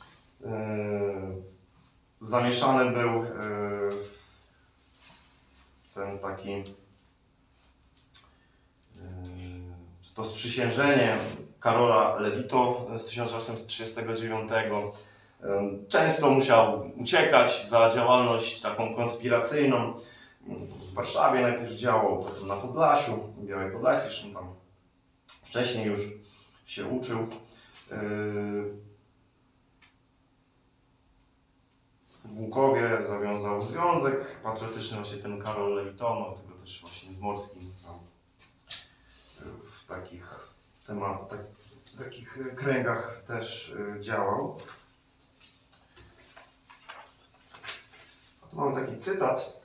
Zamieszany był ten taki to sprzysiężenie Karola Lewito z 1839. Często musiał uciekać za działalność taką konspiracyjną. W Warszawie najpierw działał, potem na Podlasiu, w Białej Podlasie, zresztą tam wcześniej już się uczył. W Łukowie zawiązał związek patriotyczny, właśnie ten Karol Lewito, no, tego też właśnie z Morskim tam w takich kręgach też działał. Tu mam taki cytat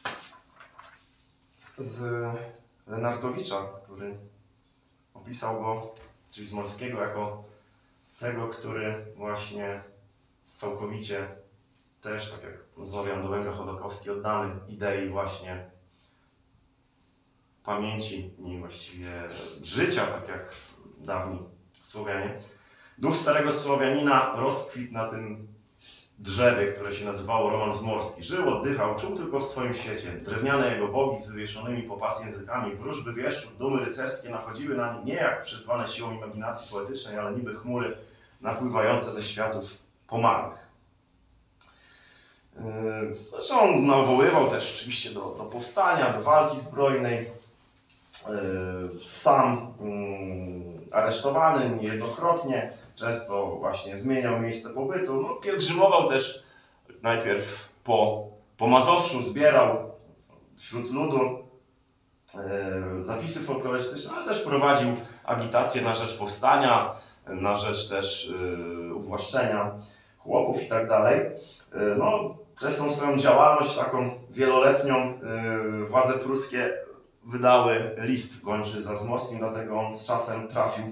z Lenartowicza, który opisał go, czyli z Morskiego, jako tego, który właśnie całkowicie też, tak jak Zorian Dołęga-Chodakowski, oddany idei właśnie pamięci i właściwie życia, tak jak dawni Słowianie. Duch starego Słowianina rozkwitł na tym drzewie, które się nazywało Roman Zmorski. Żył, oddychał, czuł tylko w swoim świecie. Drewniane jego bogi z wywieszonymi po pas językami, wróżby wieszczów, dumy rycerskie nachodziły na nie jak przyzwane siłą imaginacji poetycznej, ale niby chmury napływające ze światów pomarłych. Zresztą on nawoływał też oczywiście do powstania, do walki zbrojnej. Sam aresztowany niejednokrotnie, często właśnie zmieniał miejsce pobytu. No, pielgrzymował też najpierw po Mazowszu, zbierał wśród ludu zapisy folklorystyczne, ale też prowadził agitację na rzecz powstania, na rzecz też uwłaszczenia chłopów i tak dalej. No, przez tą swoją działalność taką wieloletnią władze pruskie wydały list gończy za Zmorskim, dlatego on z czasem trafił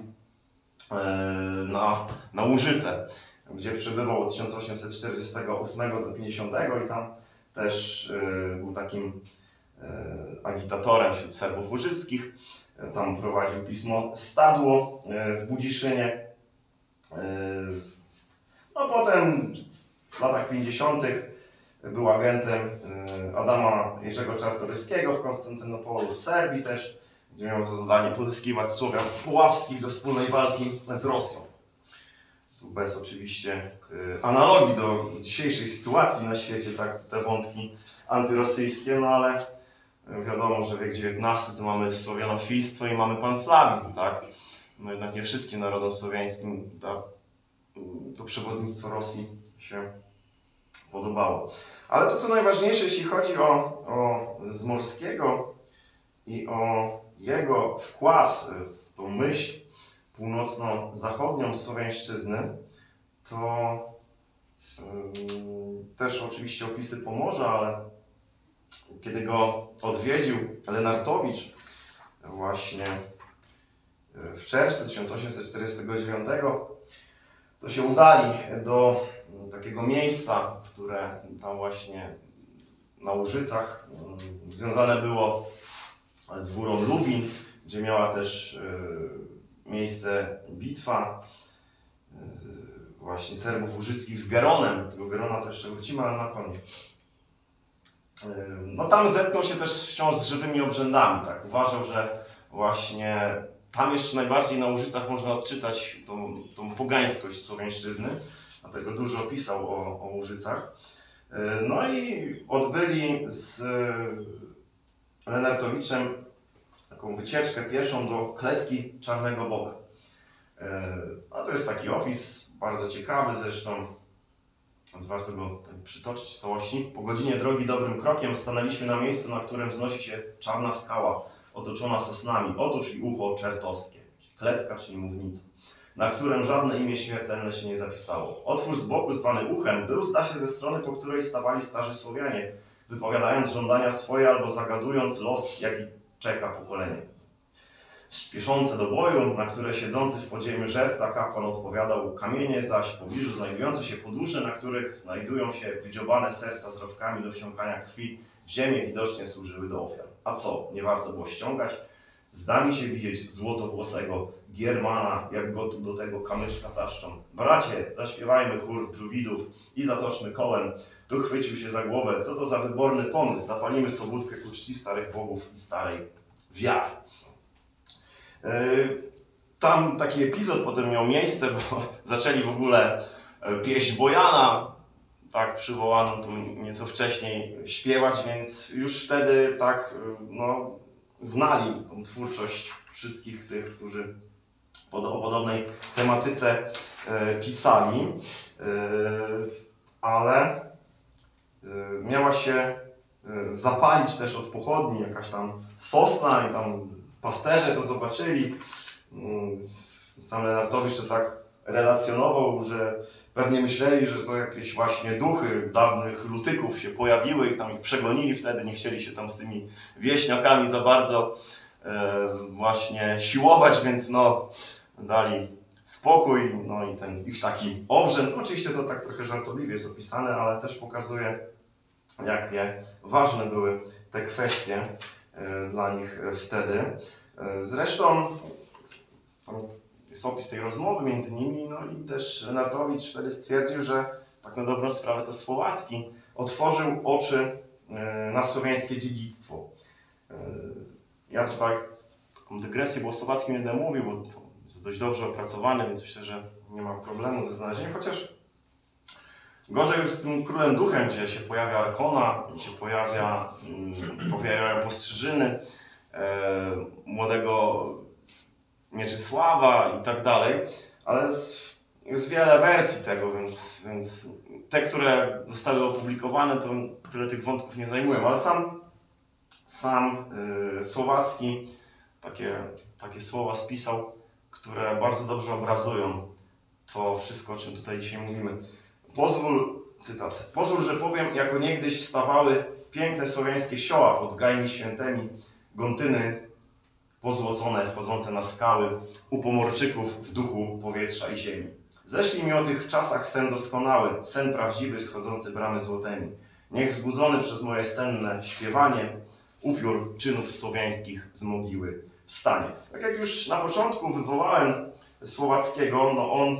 na Łużycę, gdzie przebywał od 1848 do 50 i tam też był takim agitatorem wśród Serbów łużyckich. Tam prowadził pismo Stadło w Budziszynie. No potem w latach 50. był agentem Adama Jerzego Czartoryskiego w Konstantynopolu, w Serbii też, gdzie miał za zadanie pozyskiwać Słowian połapskich do wspólnej walki z Rosją. Tu bez oczywiście analogii do dzisiejszej sytuacji na świecie, tak, te wątki antyrosyjskie, no ale wiadomo, że wiek XIX to mamy słowianofilstwo i mamy panslawizm, tak? No jednak nie wszystkim narodom słowiańskim to przewodnictwo Rosji się podobało. Ale to, co najważniejsze, jeśli chodzi o Zmorskiego i o jego wkład w tą myśl północno-zachodnią słowiańszczyzny, to też oczywiście opisy Pomorza, ale kiedy go odwiedził Lenartowicz właśnie w czerwcu 1849, to się udali do takiego miejsca, które tam właśnie na Łużycach związane było z górą Lubin, gdzie miała też miejsce bitwa właśnie Serbów łużyckich z Geronem. Tego Gerona to jeszcze wrócimy, ale na koniec. No tam zetknął się też wciąż z żywymi obrzędami. Tak? Uważał, że właśnie tam jeszcze najbardziej na Łużycach można odczytać tą pogańskość słowiańszczyzny, dlatego dużo pisał o Łużycach. No i odbyli z Lenartowiczem taką wycieczkę pieszą do kletki Czarnego Boga. A to jest taki opis, bardzo ciekawy zresztą, więc warto go przytoczyć w całości. Po godzinie drogi dobrym krokiem stanęliśmy na miejscu, na którym wznosi się czarna skała, otoczona sosnami. Otóż i ucho czertowskie, kletka, czyli mównica, na którym żadne imię śmiertelne się nie zapisało. Otwór z boku, zwany uchem, był, zda się, ze strony, po której stawali starzy Słowianie, wypowiadając żądania swoje albo zagadując los, jaki czeka pokolenie. Śpieszące do boju, na które siedzący w podziemiu żerca kapłan odpowiadał, kamienie zaś w pobliżu znajdujące się podłużne, na których znajdują się wydziobane serca z rowkami do wsiąkania krwi, w ziemię widocznie służyły do ofiar. A co, nie warto było ściągać? Zda mi się widzieć złotowłosego Giermana, jak go tu do tego kamyczka taszczą. Bracie, zaśpiewajmy chór druidów i zatoczmy kołem. Tu chwycił się za głowę, co to za wyborny pomysł, zapalimy sobótkę ku czci starych bogów i starej wiary. Tam taki epizod potem miał miejsce, bo zaczęli w ogóle pieśń Bojana, tak przywołaną tu nieco wcześniej, śpiewać, więc już wtedy tak no, znali tą twórczość wszystkich tych, którzy o podobnej tematyce pisali, ale miała się zapalić też od pochodni jakaś tam sosna i tam pasterze to zobaczyli. Sam Lenartowicz to tak relacjonował, że pewnie myśleli, że to jakieś właśnie duchy dawnych lutyków się pojawiły i tam ich przegonili wtedy, nie chcieli się tam z tymi wieśniakami za bardzo właśnie siłować, więc no dali spokój, no i ten ich taki obrzęd, oczywiście to tak trochę żartobliwie jest opisane, ale też pokazuje, jakie ważne były te kwestie dla nich wtedy. Zresztą tam jest opis tej rozmowy między nimi, no i też Lenartowicz wtedy stwierdził, że tak na dobrą sprawę to Słowacki otworzył oczy na słowiańskie dziedzictwo. Ja tutaj taką dygresję, bo Słowacki nie będę mówił, bo to jest dość dobrze opracowane, więc myślę, że nie ma problemu ze znalezieniem, chociaż gorzej już z tym królem duchem, gdzie się pojawia Arkona, gdzie się pojawiają postrzyżyny młodego Mieczysława i tak dalej, ale jest wiele wersji tego, więc te, które zostały opublikowane, to tyle tych wątków nie zajmują, ale sam Słowacki takie słowa spisał, które bardzo dobrze obrazują to wszystko, o czym tutaj dzisiaj mówimy. Cytat. Pozwól, że powiem, jako niegdyś wstawały piękne słowiańskie sioła pod gajmi świętymi, gontyny pozłocone, wchodzące na skały, u pomorczyków w duchu powietrza i ziemi. Zeszli mi o tych czasach sen doskonały, sen prawdziwy, schodzący bramy złotemi. Niech zbudzony przez moje senne śpiewanie, upiór czynów słowiańskich z mogiły wstanie. Tak jak już na początku wywołałem Słowackiego, no on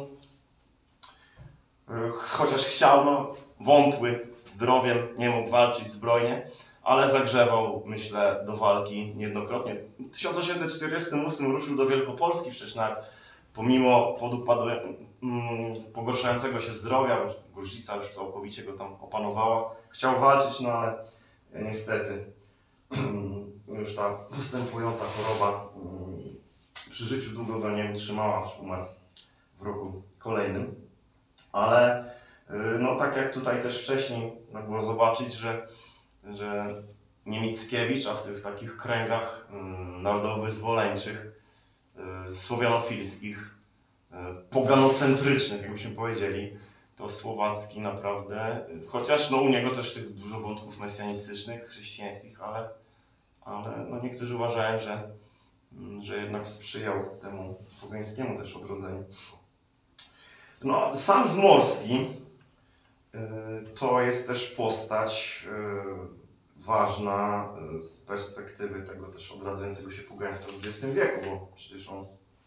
chociaż chciał, no wątły zdrowiem, nie mógł walczyć zbrojnie, ale zagrzewał, myślę, do walki niejednokrotnie. W 1848 ruszył do Wielkopolski, przecież nawet pomimo pogarszającego się zdrowia, gruźlica już całkowicie go tam opanowała, chciał walczyć, no ale niestety już ta postępująca choroba przy życiu długo go nie utrzymała, aż umarł w roku kolejnym. Ale no tak jak tutaj też wcześniej było zobaczyć, że Niemickiewicz, a w tych takich kręgach narodowo-wyzwoleńczych, słowianofilskich, poganocentrycznych, jakbyśmy powiedzieli, to Słowacki naprawdę, chociaż no u niego też tych dużo wątków mesjanistycznych, chrześcijańskich, ale no niektórzy uważają, że jednak sprzyjał temu pogańskiemu też odrodzeniu. No, sam Zmorski to jest też postać ważna z perspektywy tego też odradzającego się pogaństwa w XX wieku, bo przecież on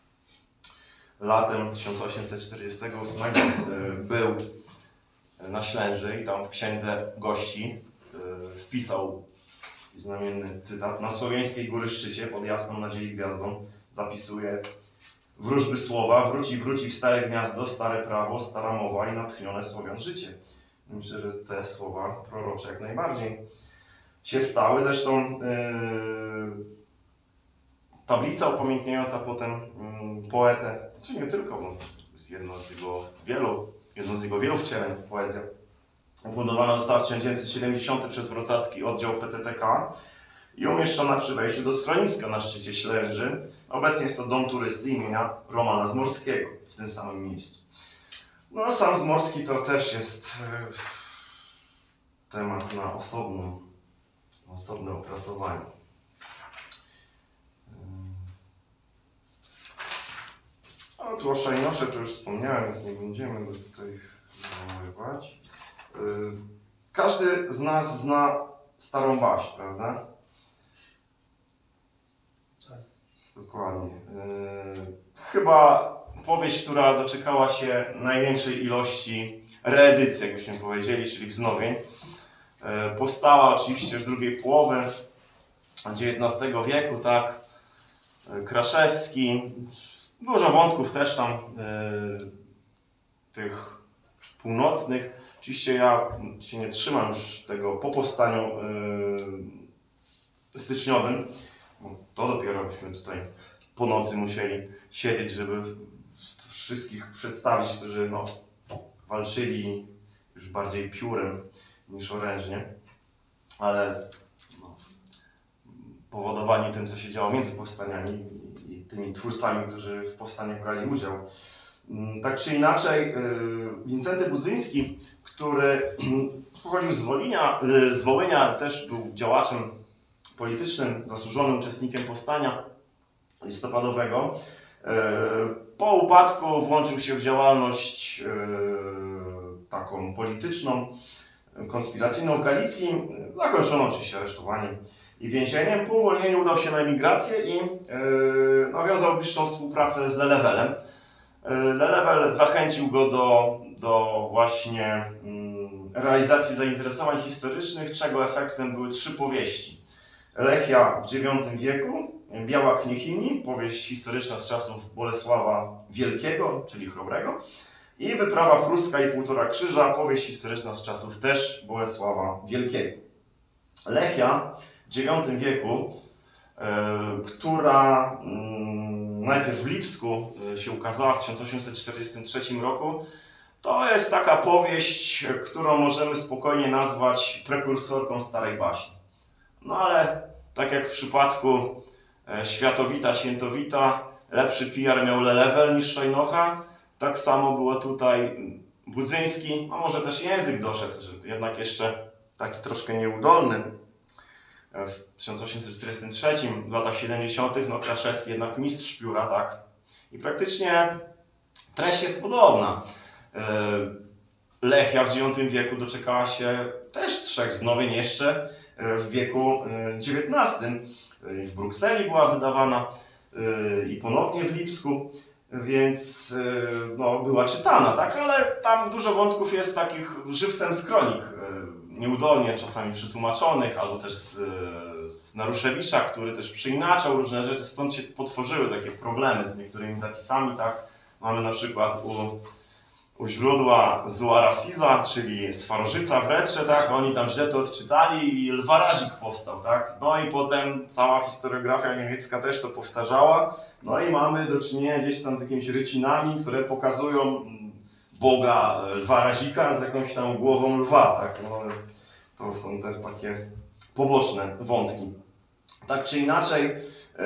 latem 1848 był na Ślęży i tam w księdze gości wpisał znamienny cytat: na słowiańskiej góry szczycie pod jasną nadziei gwiazdą zapisuje wróżby słowa, wróci w stare gniazdo, stare prawo, stara mowa i natchnione Słowian życie. Myślę, że te słowa prorocze jak najbardziej się stały. Zresztą tablica upamiętniająca potem poetę, czy nie tylko, bo to jest jedno z jego wielu wcieleń, poezja. Ufundowana została w 1970 przez wrocławski oddział PTTK i umieszczona przy wejściu do schroniska na szczycie Ślęży. Obecnie jest to dom turysty imienia Romana Zmorskiego w tym samym miejscu. No, sam Zmorski to też jest temat na osobne opracowanie. No, tu o Szajnosze to już wspomniałem, więc nie będziemy go tutaj zamawiać. Każdy z nas zna starą baśń, prawda? Tak. Dokładnie. Chyba powieść, która doczekała się największej ilości reedycji, jakbyśmy powiedzieli, czyli wznowień. Powstała oczywiście już w drugiej połowy XIX wieku, tak? Kraszewski. Dużo wątków też tam tych północnych. Oczywiście ja się nie trzymam już tego po powstaniu styczniowym. To dopiero byśmy tutaj po nocy musieli siedzieć, żeby wszystkich przedstawić, którzy no, walczyli już bardziej piórem niż orężnie. Ale no, powodowani tym, co się działo między powstaniami i tymi twórcami, którzy w powstaniu brali udział. Tak czy inaczej, Wincenty Budzyński, który pochodził z Wołynia, też był działaczem politycznym, zasłużonym uczestnikiem powstania listopadowego. Po upadku włączył się w działalność taką polityczną, konspiracyjną w Galicji, zakończoną oczywiście aresztowaniem i więzieniem. Po uwolnieniu udał się na emigrację i nawiązał bliższą współpracę z Lelewelem. Lelewel zachęcił go do właśnie realizacji zainteresowań historycznych, czego efektem były 3 powieści. Lechia w IX wieku, Biała Kniechini, powieść historyczna z czasów Bolesława Wielkiego, czyli Chrobrego, i Wyprawa Pruska i Półtora Krzyża, powieść historyczna z czasów też Bolesława Wielkiego. Lechia w IX wieku, która najpierw w Lipsku się ukazała w 1843 roku, to jest taka powieść, którą możemy spokojnie nazwać prekursorką starej baśni. No ale tak jak w przypadku Światowita, Świętowita, lepszy PR miał Lelewel niż Szajnocha, tak samo było tutaj Budzyński, a może też język doszedł, że jednak jeszcze taki troszkę nieudolny. W 1843, w latach 70. no Kraszewski jednak mistrz pióra, tak? I praktycznie treść jest podobna. Lechia w IX wieku doczekała się też 3 wznowień jeszcze w wieku XIX. W Brukseli była wydawana i ponownie w Lipsku, więc no, była czytana, tak? Ale tam dużo wątków jest takich żywcem z kronik, nieudolnie czasami przetłumaczonych, albo też z Naruszewicza, który też przyinaczał różne rzeczy, stąd się potworzyły takie problemy z niektórymi zapisami, tak? Mamy na przykład u źródła Zuarasiza, czyli Swarożyca w Retrze, tak? Oni tam źle to odczytali i Lwarazik powstał, tak? No i potem cała historiografia niemiecka też to powtarzała. No i mamy do czynienia gdzieś tam z jakimiś rycinami, które pokazują Boga Lwarazika z jakąś tam głową lwa, tak? No, to są też takie poboczne wątki. Tak czy inaczej,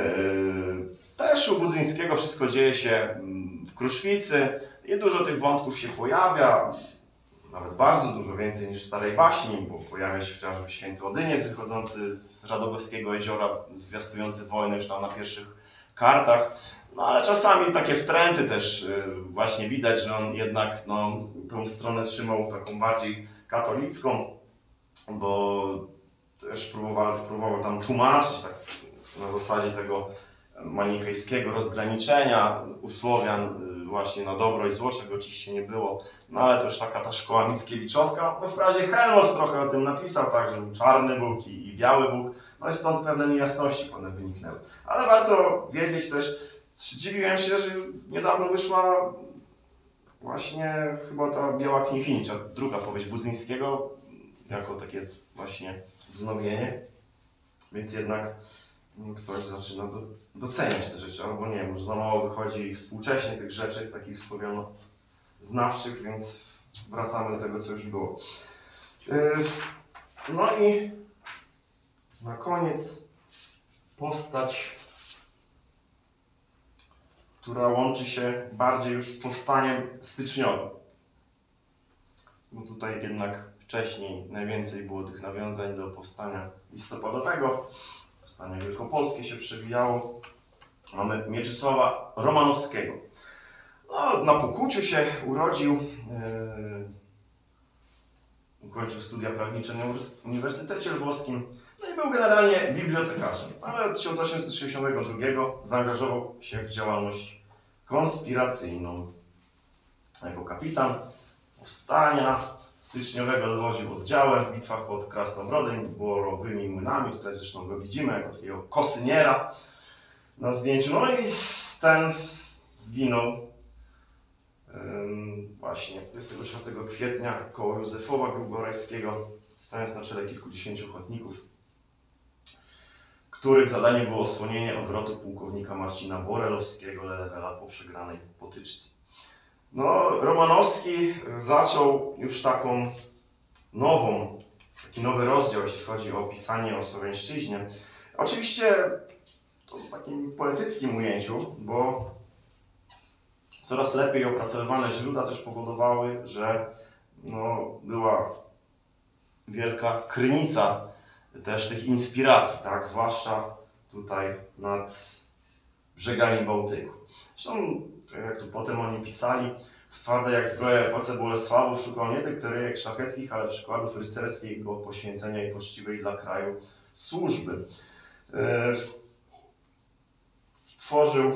też u Budzyńskiego wszystko dzieje się w Kruszwicy i dużo tych wątków się pojawia, nawet bardzo dużo więcej niż w Starej Baśni, bo pojawia się chociażby Święty Odyniec wychodzący z Radogowskiego jeziora, zwiastujący wojnę już tam na pierwszych kartach. No ale czasami takie wtręty też właśnie widać, że on jednak no, tę stronę trzymał taką bardziej katolicką, bo też próbował tam tłumaczyć tak na zasadzie tego manichejskiego rozgraniczenia u Słowian właśnie na dobro i zło, czego oczywiście nie było. No ale to już taka ta szkoła Mickiewiczowska. No wprawdzie Helmholtz trochę o tym napisał, tak, że był czarny Bóg i biały Bóg. No i stąd pewne niejasności potem wyniknęły. Ale warto wiedzieć też, dziwiłem się, że niedawno wyszła właśnie chyba ta Biała Kniechini, druga powieść Budzyńskiego, jako takie właśnie wznowienie. Więc jednak ktoś zaczyna doceniać te rzeczy, albo nie wiem, już za mało wychodzi współcześnie tych rzeczy, takich słowianoznawczych, więc wracamy do tego, co już było. No i na koniec postać, która łączy się bardziej już z powstaniem styczniowym. Bo tutaj jednak wcześniej najwięcej było tych nawiązań do powstania listopadowego. Powstanie wielkopolskie się przewijało. Mamy Mieczysława Romanowskiego. No, na Pokuciu się urodził. Ukończył studia prawnicze na Uniwersytecie Lwowskim. No i był generalnie bibliotekarzem. Ale od 1862 zaangażował się w działalność konspiracyjną. Jako kapitan powstania styczniowego dowodził oddziałem w bitwach pod Krasnobrodem, Borowymi Młynami. Tutaj zresztą go widzimy jako takiego kosyniera na zdjęciu. No i ten zginął właśnie 24 kwietnia koło Józefowa Grubgorajskiego, stając na czele kilkudziesięciu ochotników, których zadaniem było osłonienie odwrotu pułkownika Marcina Borelowskiego Lelewela po przegranej potyczce. No, Romanowski zaczął już taki nowy rozdział, jeśli chodzi o pisanie o Słowiańszczyźnie. Oczywiście to w takim poetyckim ujęciu, bo coraz lepiej opracowywane źródła też powodowały, że była wielka krynica też tych inspiracji, tak? Zwłaszcza tutaj nad brzegami Bałtyku. Zresztą, jak tu potem oni pisali, w twardej jak zbroja epoce Bolesławów szukał nie dykteryjek szlacheckich, ale przykładów rycerskiego poświęcenia i poczciwej dla kraju służby. Stworzył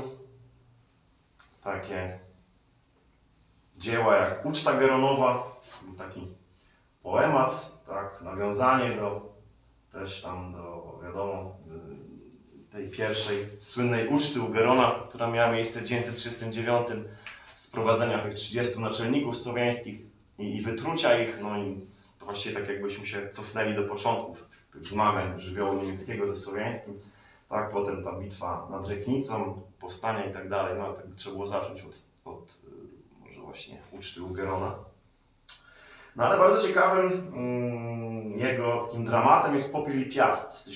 takie dzieła jak Uczta Geronowa, taki poemat, tak, nawiązanie do wiadomo, tej pierwszej słynnej uczty u Gerona, która miała miejsce w 939, sprowadzenia tych 30 naczelników słowiańskich i wytrucia ich, no i to właściwie tak jakbyśmy się cofnęli do początków tych zmagań żywiołu niemieckiego ze słowiańskim, tak, potem ta bitwa nad Reknicą, powstania i tak dalej, no ale tak trzeba było zacząć od może właśnie uczty u Gerona. No ale bardzo ciekawym jego takim dramatem jest Popiel i Piast z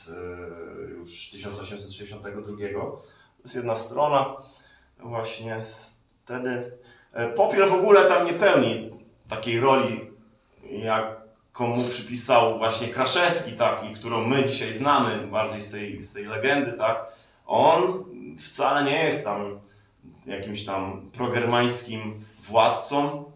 1862. To jest jedna strona właśnie wtedy. Popiel w ogóle tam nie pełni takiej roli, jaką mu przypisał właśnie Kraszewski, taki, którą my dzisiaj znamy bardziej z tej legendy, tak. On wcale nie jest tam jakimś tam progermańskim władcą.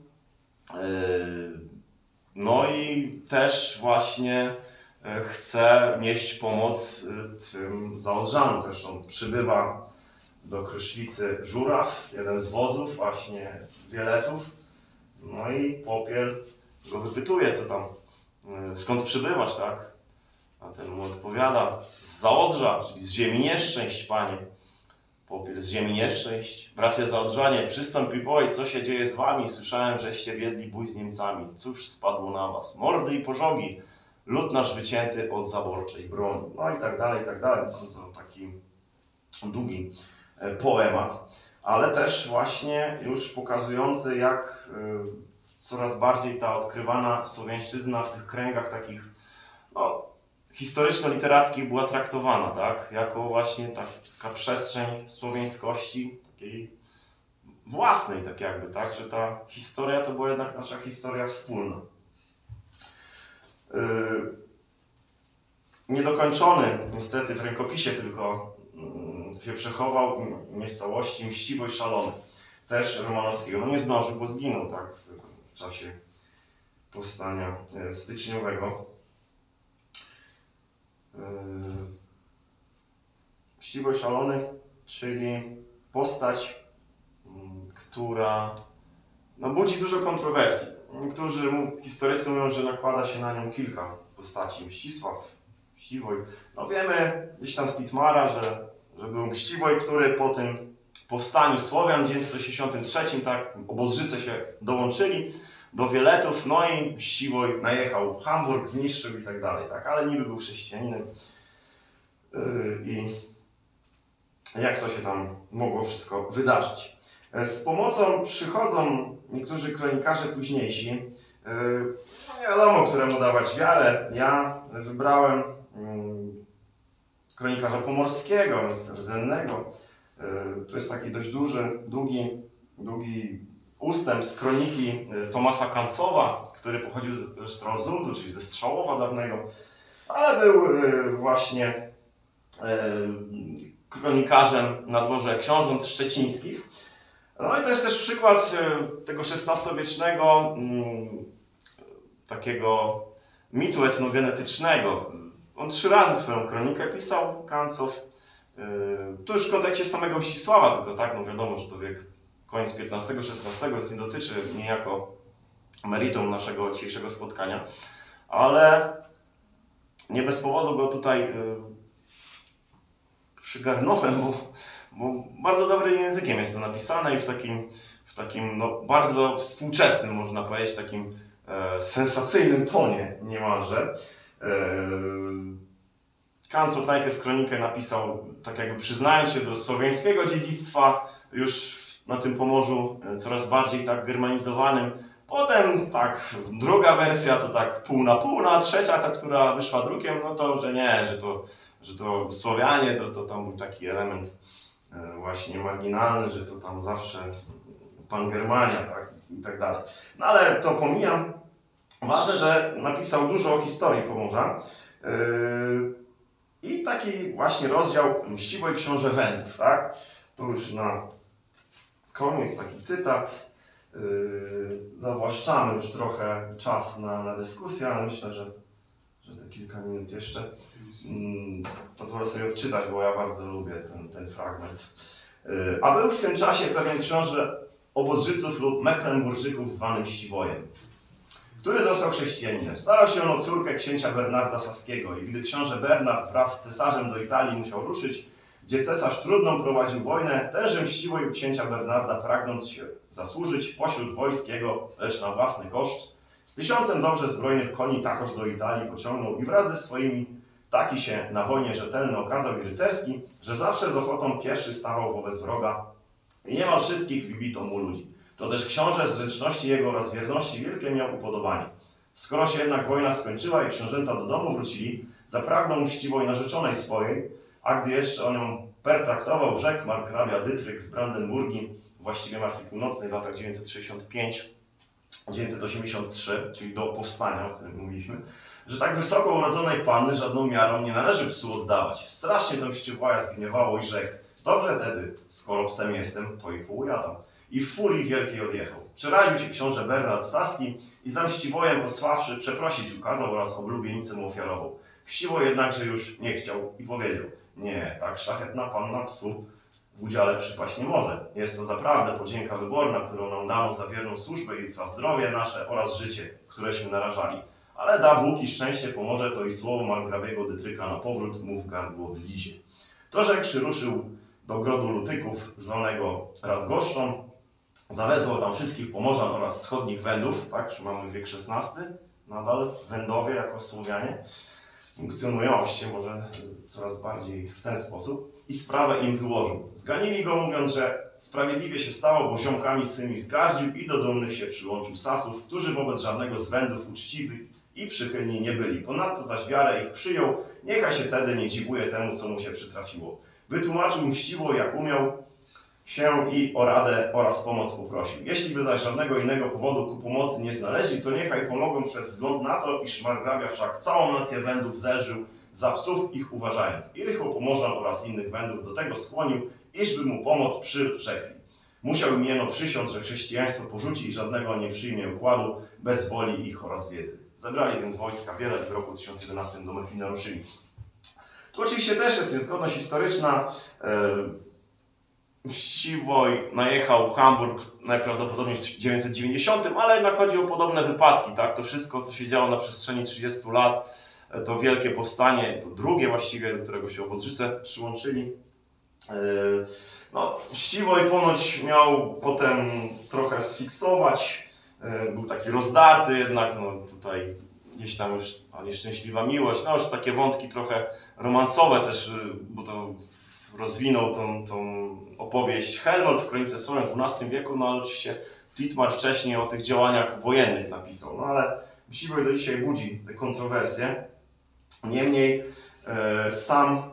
No i też właśnie chce nieść pomoc tym Zaodrzanom. Też on przybywa do Kryszwicy Żuraw, jeden z wodzów właśnie Wieletów. No i Popiel go wypytuje, co tam, skąd przybywasz, tak? A ten mu odpowiada, z Zaodrza, czyli z ziemi nieszczęść, panie. Popiel, z ziemi nieszczęść. Bracie Zaodrzanie, przystąp i powiedz, co się dzieje z wami. Słyszałem, żeście wiedli bój z Niemcami. Cóż spadło na was? Mordy i pożogi. Lud nasz wycięty od zaborczej broni. No i tak dalej, i tak dalej. Bardzo taki długi poemat. Ale też właśnie już pokazujący, jak coraz bardziej ta odkrywana słowiańszczyzna w tych kręgach takich, historyczno-literackich była traktowana, tak? Jako właśnie taka przestrzeń słowiańskości, takiej własnej, tak jakby, tak? Że ta historia to była jednak nasza historia wspólna. Niedokończony niestety w rękopisie tylko się przechował, nie w całości, Mściwoj Szalony, też Romanowskiego. No nie zdążył, bo zginął, tak? W czasie powstania styczniowego. Mściwoj Szalony, czyli postać, która budzi dużo kontrowersji. Niektórzy historycy mówią, że nakłada się na nią kilka postaci. Mścisław, Mściwoj. No wiemy gdzieś tam z Titmara, że był Mściwoj, który po tym powstaniu Słowian w 963, tak, obodrzyce się dołączyli do Wieletów, no i Mściwoj najechał Hamburg, zniszczył i tak dalej, tak, ale niby był chrześcijaninem. i jak to się tam mogło wszystko wydarzyć. Z pomocą przychodzą niektórzy kronikarze późniejsi. No nie wiadomo, któremu dawać wiarę. Ja wybrałem kronikarza pomorskiego, więc rdzennego. To jest taki dość duży, długi ustęp z kroniki Tomasa Kancowa, który pochodził ze Stralsundu, czyli ze Strzałowa dawnego, ale był właśnie kronikarzem na dworze książąt szczecińskich. No i to jest też przykład tego XVI-wiecznego takiego mitu etnogenetycznego. On 3 razy swoją kronikę pisał, Kancow. Tu już w kontekście samego Mścisława, tylko tak, no wiadomo, że to wiek koniec XV-XVI, więc nie dotyczy niejako meritum naszego dzisiejszego spotkania, ale nie bez powodu go tutaj przygarnąłem, bo bardzo dobrym językiem jest to napisane i w takim no, bardzo współczesnym, można powiedzieć, takim sensacyjnym tonie niemalże. Kancow najpierw kronikę napisał, tak jakby przyznając się do słowiańskiego dziedzictwa, już na tym Pomorzu coraz bardziej tak germanizowanym. Potem tak, druga wersja to tak pół na pół, a trzecia, ta, która wyszła drukiem, no to, że nie, że to Słowianie, to tam był taki element właśnie marginalny, że to tam zawsze pan Germania, tak, i tak dalej. No ale to pomijam. Ważne, że napisał dużo o historii Pomorza. I taki właśnie rozdział Mściwoj książę Wędrów, tak? To już na koniec taki cytat. Zawłaszczamy już trochę czas na dyskusję, ale myślę, że te kilka minut jeszcze. Pozwolę sobie odczytać, bo ja bardzo lubię ten fragment. A był w tym czasie pewien książę Obodrzyców lub Mecklenburżyków zwany Mściwojem, który został chrześcijaninem. Starał się on o córkę księcia Bernarda Saskiego i gdy książę Bernard wraz z cesarzem do Italii musiał ruszyć, gdzie cesarz trudną prowadził wojnę, tenże Mściwoj księcia Bernarda, pragnąc się zasłużyć pośród wojsk jego, lecz na własny koszt, z 1000 dobrze zbrojnych koni takoż do Italii pociągnął i wraz ze swoimi taki się na wojnie rzetelny okazał i rycerski, że zawsze z ochotą pierwszy stawał wobec wroga i niemal wszystkich wybito mu ludzi. To też książę w zręczności jego oraz wierności wielkie miał upodobanie. Skoro się jednak wojna skończyła i książęta do domu wrócili, zapragnął Mściwoj narzeczonej swojej, a gdy jeszcze o nią pertraktował, rzekł markgrabia Dytryk z Brandenburgii, właściwie marki północnej w latach 965-983, czyli do powstania, o którym mówiliśmy, że tak wysoko urodzonej panny żadną miarą nie należy psu oddawać. Strasznie to Mściwoja zgniewało i rzekł: dobrze tedy, skoro psem jestem, to i półjadam. I w furii wielkiej odjechał. Przeraził się książę Bernard Saski i za Mściwojem posławszy przeprosić ukazał oraz oblubienicę mu ofiarował. Mściwoj jednakże już nie chciał i powiedział: nie, tak szlachetna panna psu w udziale przypaść nie może. Jest to zaprawdę podzięka wyborna, którą nam dano za wierną służbę i za zdrowie nasze oraz życie, któreśmy narażali. Ale da Bóg i szczęście pomoże, to i słowo margrabiego Dytryka na powrót mu w gardło wlizie. To rzekłszy ruszył do grodu Lutyków, zwanego Radgoszczą. Zawezwał tam wszystkich Pomorzan oraz wschodnich Wędów, tak, że mamy wiek XVI, nadal Wędowie jako Słowianie funkcjonują, oczywiście może coraz bardziej w ten sposób, i sprawę im wyłożył. Zganili go, mówiąc, że sprawiedliwie się stało, bo ziomkami swymi zgardził i do dumnych się przyłączył Sasów, którzy wobec żadnego z Wędów uczciwi i przychylni nie byli. Ponadto zaś wiarę ich przyjął, niechaj się tedy nie dziwuje temu, co mu się przytrafiło. Wytłumaczył Mściwo, jak umiał się i o radę oraz pomoc poprosił. Jeśli by zaś żadnego innego powodu ku pomocy nie znaleźli, to niechaj pomogą przez wzgląd na to, iż margrabia wszak całą nację Wędów zelżył, za psów ich uważając. I rychło Pomorzan oraz innych Wędów do tego skłonił, iżby mu pomoc przyrzekli. Musiał im jeno przysiąc, że chrześcijaństwo porzuci i żadnego nie przyjmie układu bez woli ich oraz wiedzy. Zebrali więc wojska wiele i w roku 1011 do Mechlina ruszyli. Tu oczywiście też jest niezgodność historyczna. Mściwoj najechał Hamburg najprawdopodobniej w 990, ale jednak chodzi o podobne wypadki. Tak? To wszystko, co się działo na przestrzeni 30 lat, to wielkie powstanie, to drugie właściwie, do którego się Obodrzyce przyłączyli. No, Mściwoj ponoć miał potem trochę sfiksować, był taki rozdarty jednak, no tutaj gdzieś tam już nieszczęśliwa miłość, no już takie wątki trochę romansowe też, bo to rozwinął tą opowieść Helmont w Kronice Słowian w XII wieku, no ale oczywiście Dietmar wcześniej o tych działaniach wojennych napisał, no ale Mściwość do dzisiaj budzi te kontrowersje. Niemniej sam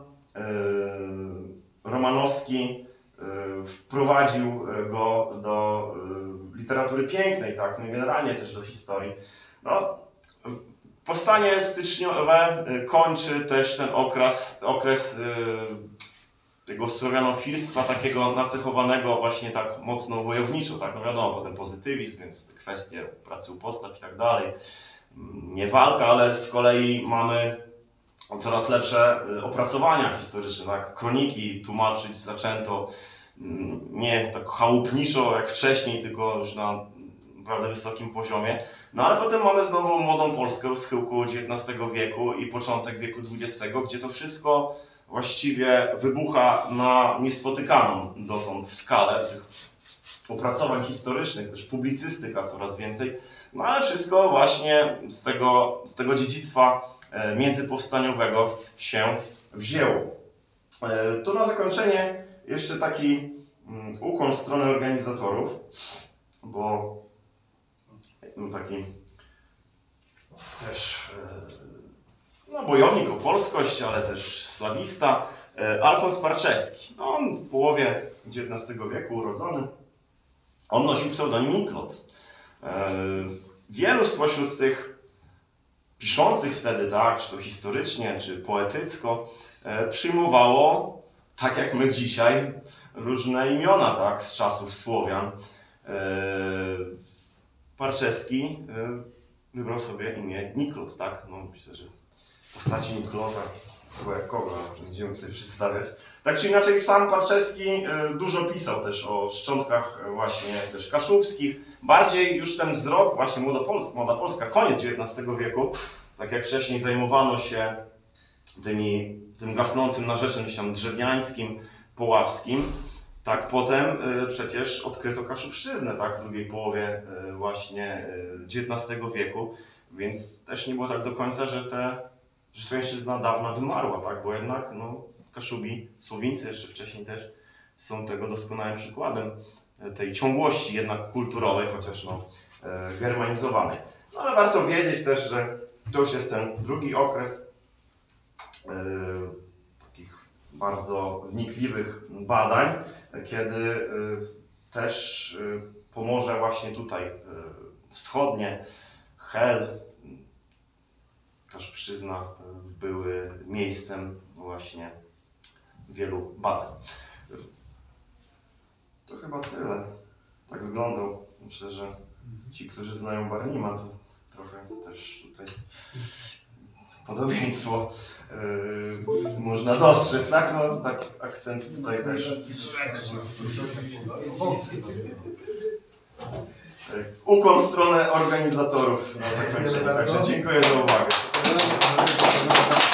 Romanowski wprowadził go do literatury pięknej, tak, no i generalnie też do historii. No, powstanie styczniowe kończy też ten okres tego słowianofilstwa takiego nacechowanego właśnie tak mocno wojowniczo, tak, no wiadomo, potem pozytywizm, więc te kwestie pracy u podstaw i tak dalej. Nie walka, ale z kolei mamy coraz lepsze opracowania historyczne, tak? Kroniki tłumaczyć zaczęto nie tak chałupniczo jak wcześniej, tylko już na naprawdę wysokim poziomie. No ale potem mamy znowu młodą Polskę w schyłku XIX wieku i początek wieku XX, gdzie to wszystko właściwie wybucha na niespotykaną dotąd skalę tych opracowań historycznych, też publicystyka coraz więcej. No ale wszystko właśnie z tego dziedzictwa międzypowstaniowego się wzięło. Tu na zakończenie jeszcze taki ukłon w stronę organizatorów, bo taki też no, bojownik o polskość, ale też slawista, Alfons Parczewski. No, on w połowie XIX wieku urodzony. On nosił pseudonim Niklot. Wielu spośród tych piszących wtedy, tak, czy to historycznie, czy poetycko, przyjmowało, tak jak my dzisiaj, różne imiona, tak, z czasów Słowian. Parczewski wybrał sobie imię Niklot, tak? No, myślę, że w postaci Niklota, chyba jak kogo, będziemy sobie przedstawiać. Tak czy inaczej, sam Parczewski dużo pisał też o szczątkach właśnie też kaszubskich. Bardziej już ten wzrok, właśnie Młoda Polska, koniec XIX wieku, tak jak wcześniej zajmowano się tym gasnącym narzeczem gdzieś tam drzewiańskim, połapskim, tak potem przecież odkryto Kaszubszczyznę, tak, w drugiej połowie właśnie XIX wieku, więc też nie było tak do końca, że Słowiańszczyzna dawna wymarła, tak, bo jednak no, Kaszubi, Słowińcy jeszcze wcześniej też są tego doskonałym przykładem tej ciągłości jednak kulturowej, chociaż no, germanizowanej. No ale warto wiedzieć też, że to już jest ten drugi okres takich bardzo wnikliwych badań, kiedy też Pomorze właśnie tutaj wschodnie, Hel, Kaszubszczyzna były miejscem właśnie wielu badań. To chyba tyle. Tak wyglądał. Myślę, że ci, którzy znają Barnima, to trochę też tutaj podobieństwo można dostrzec, tak? No, tak akcent tutaj też. Ukłon w stronę organizatorów na zakończenie. Także dziękuję za uwagę.